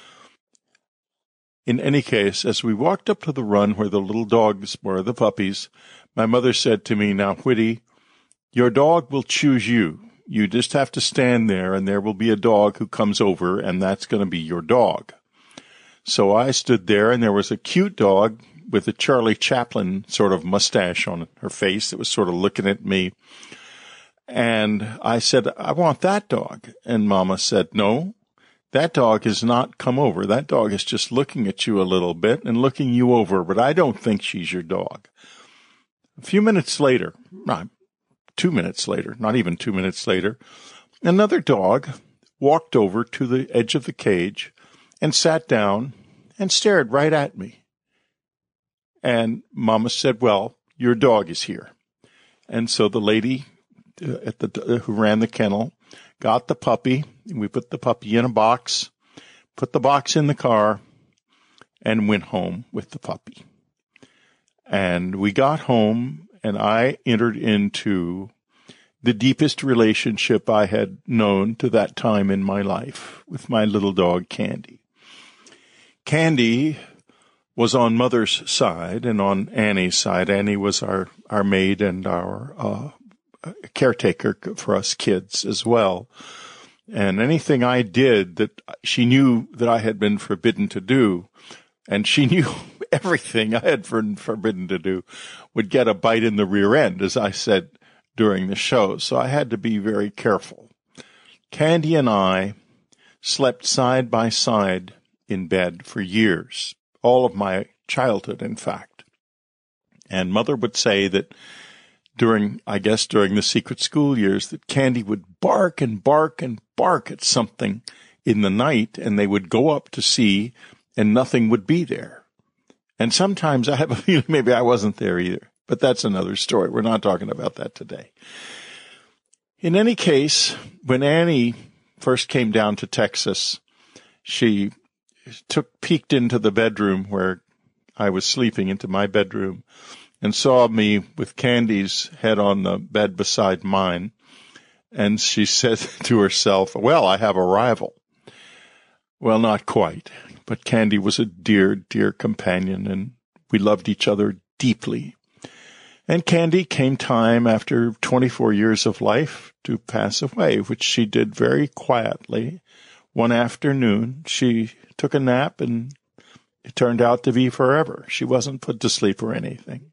In any case, as we walked up to the run where the little dogs were, the puppies, my mother said to me, "Now, Whitty, your dog will choose you. You just have to stand there, and there will be a dog who comes over, and that's going to be your dog." So I stood there, and there was a cute dog with a Charlie Chaplin sort of mustache on her face that was sort of looking at me. And I said, "I want that dog." And Mama said, "No, that dog has not come over. That dog is just looking at you a little bit and looking you over, but I don't think she's your dog." A few minutes later, not two minutes later, not even two minutes later, another dog walked over to the edge of the cage and sat down and stared right at me. And Mama said, "Well, your dog is here." And so the lady uh, at the uh, who ran the kennel got the puppy. We put the puppy in a box, put the box in the car, and went home with the puppy. And we got home, and I entered into the deepest relationship I had known to that time in my life with my little dog, Candy. Candy was on Mother's side and on Annie's side. Annie was our, our maid and our uh, caretaker for us kids as well. And anything I did that she knew that I had been forbidden to do, and she knew everything I had been forbidden to do, would get a bite in the rear end, as I said during the show. So I had to be very careful. Candy and I slept side by side in bed for years, all of my childhood, in fact. And Mother would say that during, I guess, during the secret school years, that Candy would bark and bark and bark at something in the night, and they would go up to see, and nothing would be there. And sometimes I have a feeling maybe I wasn't there either, but that's another story. We're not talking about that today. In any case, when Annie first came down to Texas, she took peeked into the bedroom where I was sleeping, into my bedroom, and saw me with Candy's head on the bed beside mine. And she said to herself, "Well, I have a rival." Well, not quite, but Candy was a dear, dear companion, and we loved each other deeply. And Candy came time after twenty-four years of life to pass away, which she did very quietly. One afternoon, she took a nap, and it turned out to be forever. She wasn't put to sleep or anything.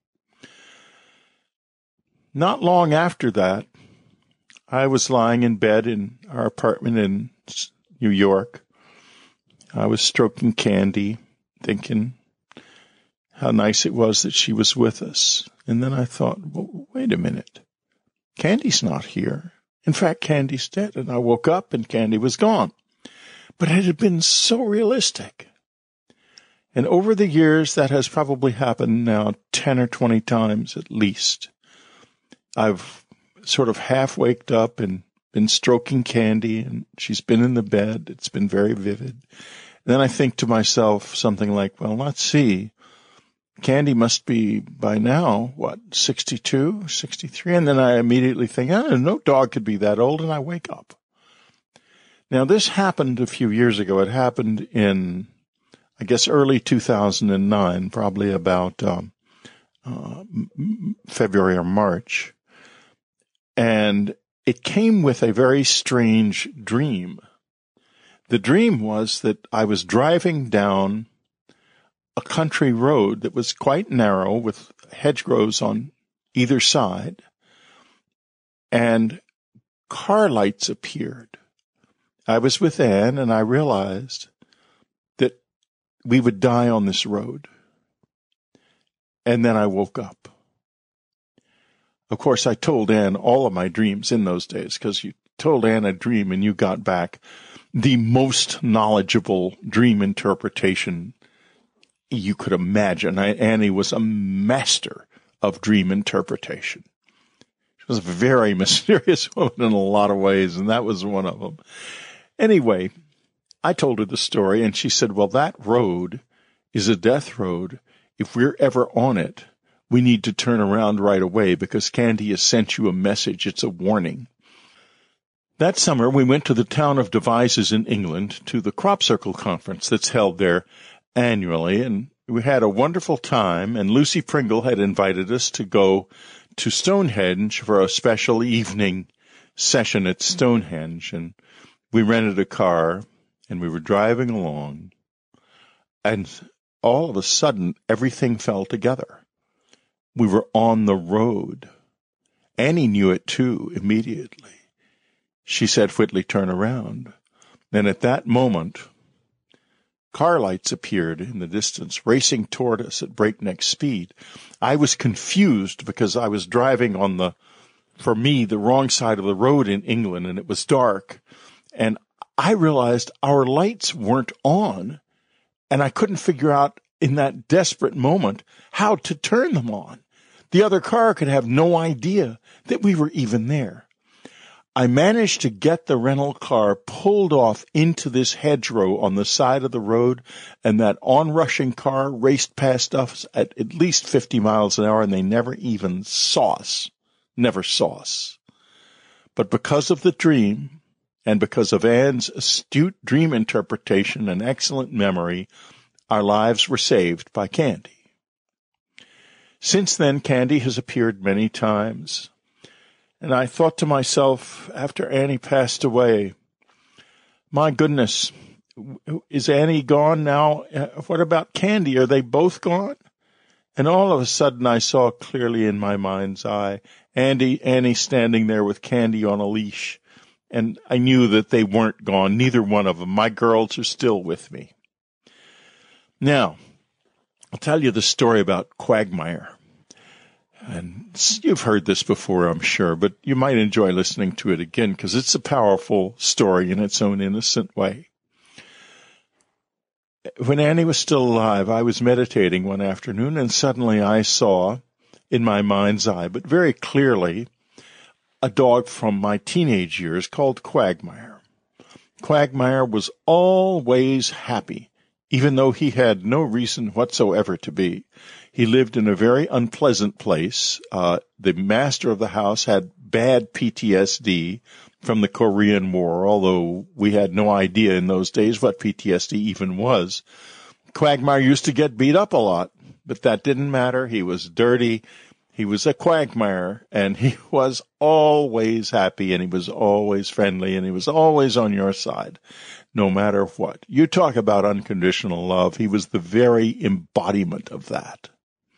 Not long after that, I was lying in bed in our apartment in New York. I was stroking Candy, thinking how nice it was that she was with us. And then I thought, well, wait a minute. Candy's not here. In fact, Candy's dead. And I woke up and Candy was gone. But it had been so realistic. And over the years, that has probably happened now ten or twenty times at least. I've sort of half waked up and been stroking Candy, and she's been in the bed. It's been very vivid. And then I think to myself something like, well, let's see. Candy must be by now, what, sixty-two, sixty-three? And then I immediately think, oh, no dog could be that old, and I wake up. Now, this happened a few years ago. It happened in, I guess, early two thousand nine, probably about um, uh, February or March. And it came with a very strange dream. The dream was that I was driving down a country road that was quite narrow with hedgerows on either side, and car lights appeared. I was with Anne, and I realized that we would die on this road. And then I woke up. Of course, I told Anne all of my dreams in those days, because you told Anne a dream and you got back the most knowledgeable dream interpretation you could imagine. I, Annie was a master of dream interpretation. She was a very mysterious woman in a lot of ways, and that was one of them. Anyway, I told her the story, and she said, well, that road is a death road. If we're ever on it, we need to turn around right away because Candy has sent you a message. It's a warning. That summer, we went to the town of Devizes in England to the Crop Circle Conference that's held there annually, and we had a wonderful time, and Lucy Pringle had invited us to go to Stonehenge for a special evening session at Stonehenge, and we rented a car, and we were driving along, and all of a sudden, everything fell together. We were on the road. Annie knew it, too, immediately. She said, Whitley, turn around. And at that moment, car lights appeared in the distance, racing toward us at breakneck speed. I was confused because I was driving on the, for me, the wrong side of the road in England, and it was dark. And I realized our lights weren't on, and I couldn't figure out in that desperate moment how to turn them on. The other car could have no idea that we were even there. I managed to get the rental car pulled off into this hedgerow on the side of the road, and that onrushing car raced past us at at least fifty miles an hour, and they never even saw us. Never saw us. But because of the dream, and because of Anne's astute dream interpretation and excellent memory, our lives were saved by Candy. Since then, Candy has appeared many times. And I thought to myself, after Annie passed away, my goodness, is Annie gone now? What about Candy? Are they both gone? And all of a sudden I saw clearly in my mind's eye Andy, Annie standing there with Candy on a leash. And I knew that they weren't gone, neither one of them. My girls are still with me. Now, I'll tell you the story about Quagmire. And you've heard this before, I'm sure, but you might enjoy listening to it again because it's a powerful story in its own innocent way. When Annie was still alive, I was meditating one afternoon, and suddenly I saw, in my mind's eye, but very clearly, a dog from my teenage years called Quagmire. Quagmire was always happy, even though he had no reason whatsoever to be. He lived in a very unpleasant place. Uh, the master of the house had bad P T S D from the Korean War, although we had no idea in those days what P T S D even was. Quagmire used to get beat up a lot, but that didn't matter. He was dirty. He was a Quagmire, and he was always happy, and he was always friendly, and he was always on your side, no matter what. You talk about unconditional love. He was the very embodiment of that.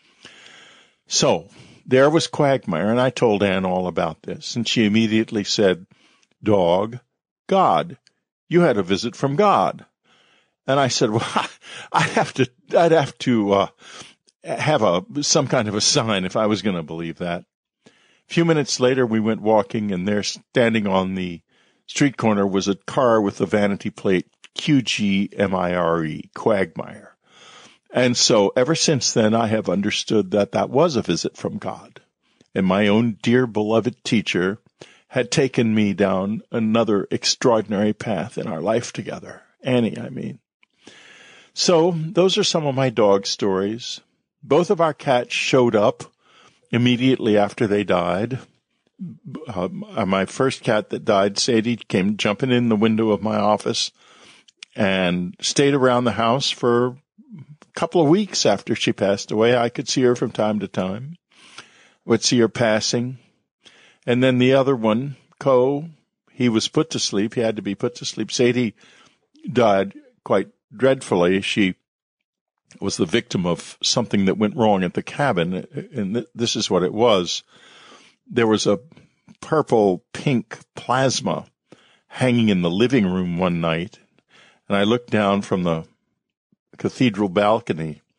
So there was Quagmire, and I told Anne all about this, and she immediately said, Dog, God, you had a visit from God. And I said, well, I'd have to, I'd have to uh, have a some kind of a sign if I was going to believe that. A few minutes later, we went walking, and there, standing on the street corner, was a car with the vanity plate Q G M I R E, Quagmire. And so ever since then, I have understood that that was a visit from God. And my own dear beloved teacher had taken me down another extraordinary path in our life together. Annie, I mean. So those are some of my dog stories. Both of our cats showed up immediately after they died. Uh, my first cat that died, Sadie, came jumping in the window of my office and stayed around the house for couple of weeks after she passed away. I could see her from time to time. Would see her passing. And then the other one, Co, he was put to sleep. He had to be put to sleep. Sadie died quite dreadfully. She was the victim of something that went wrong at the cabin, and this is what it was. There was a purple pink plasma hanging in the living room one night, and I looked down from the cathedral balcony,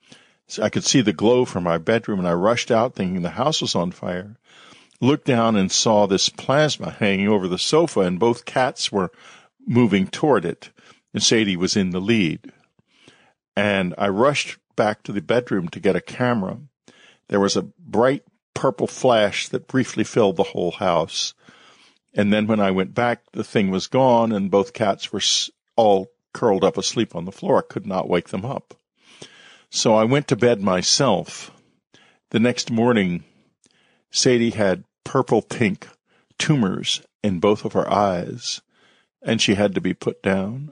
So I could see the glow from my bedroom, and I rushed out thinking the house was on fire. Looked down and saw this plasma hanging over the sofa, and both cats were moving toward it, and Sadie was in the lead. And I rushed back to the bedroom to get a camera. There was a bright purple flash that briefly filled the whole house. And then when I went back, the thing was gone, and both cats were all curled up asleep on the floor. I could not wake them up. So I went to bed myself. The next morning, Sadie had purple-pink tumors in both of her eyes, and she had to be put down.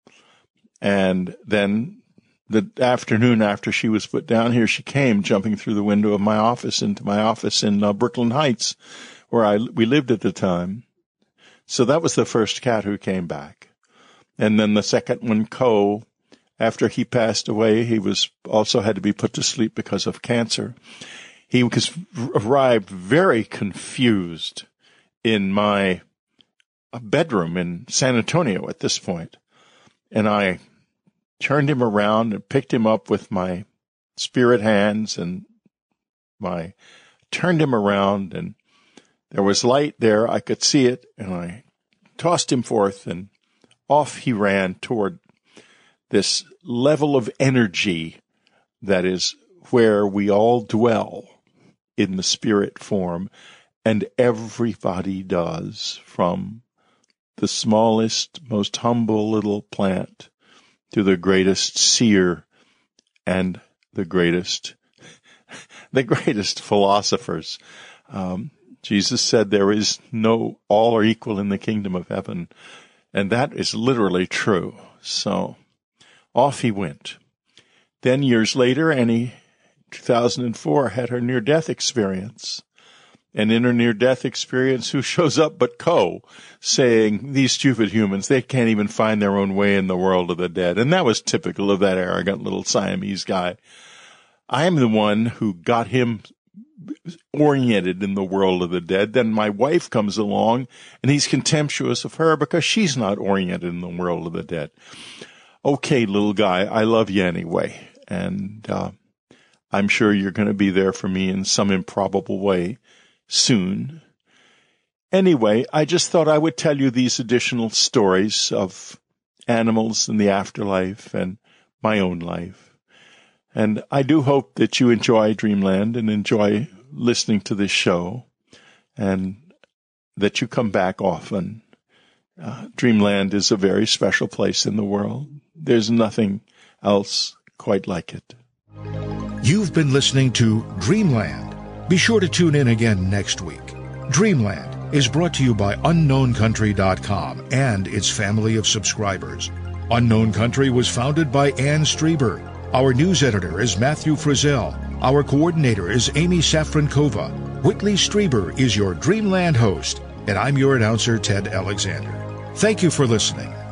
And then the afternoon after she was put down, here she came, jumping through the window of my office into my office in uh, Brooklyn Heights, where I we lived at the time. So that was the first cat who came back. And then the second one, Co, after he passed away, he was also had to be put to sleep because of cancer. He was arrived very confused in my bedroom in San Antonio at this point. And I turned him around and picked him up with my spirit hands and my turned him around, and there was light there. I could see it, and I tossed him forth, and off he ran toward this level of energy that is where we all dwell in the spirit form, and everybody does, from the smallest, most humble little plant to the greatest seer and the greatest, the greatest philosophers. Um, Jesus said there is no, all are equal in the kingdom of heaven. And that is literally true. So off he went. Then years later, Annie, two thousand four, had her near-death experience. And in her near-death experience, who shows up but Co, saying, these stupid humans, they can't even find their own way in the world of the dead. And that was typical of that arrogant little Siamese guy. I am the one who got him oriented in the world of the dead. Then my wife comes along, and he's contemptuous of her because she's not oriented in the world of the dead. Okay, little guy, I love you anyway. And uh, I'm sure you're going to be there for me in some improbable way soon. Anyway, I just thought I would tell you these additional stories of animals in the afterlife and my own life. And I do hope that you enjoy Dreamland and enjoy listening to this show, and that you come back often. Uh, Dreamland is a very special place in the world. There's nothing else quite like it. You've been listening to Dreamland. Be sure to tune in again next week. Dreamland is brought to you by unknown country dot com and its family of subscribers. Unknown Country was founded by Ann Strieber. Our news editor is Matthew Frizzell. Our coordinator is Amy Safrankova. Whitley Strieber is your Dreamland host, and I'm your announcer, Ted Alexander. Thank you for listening.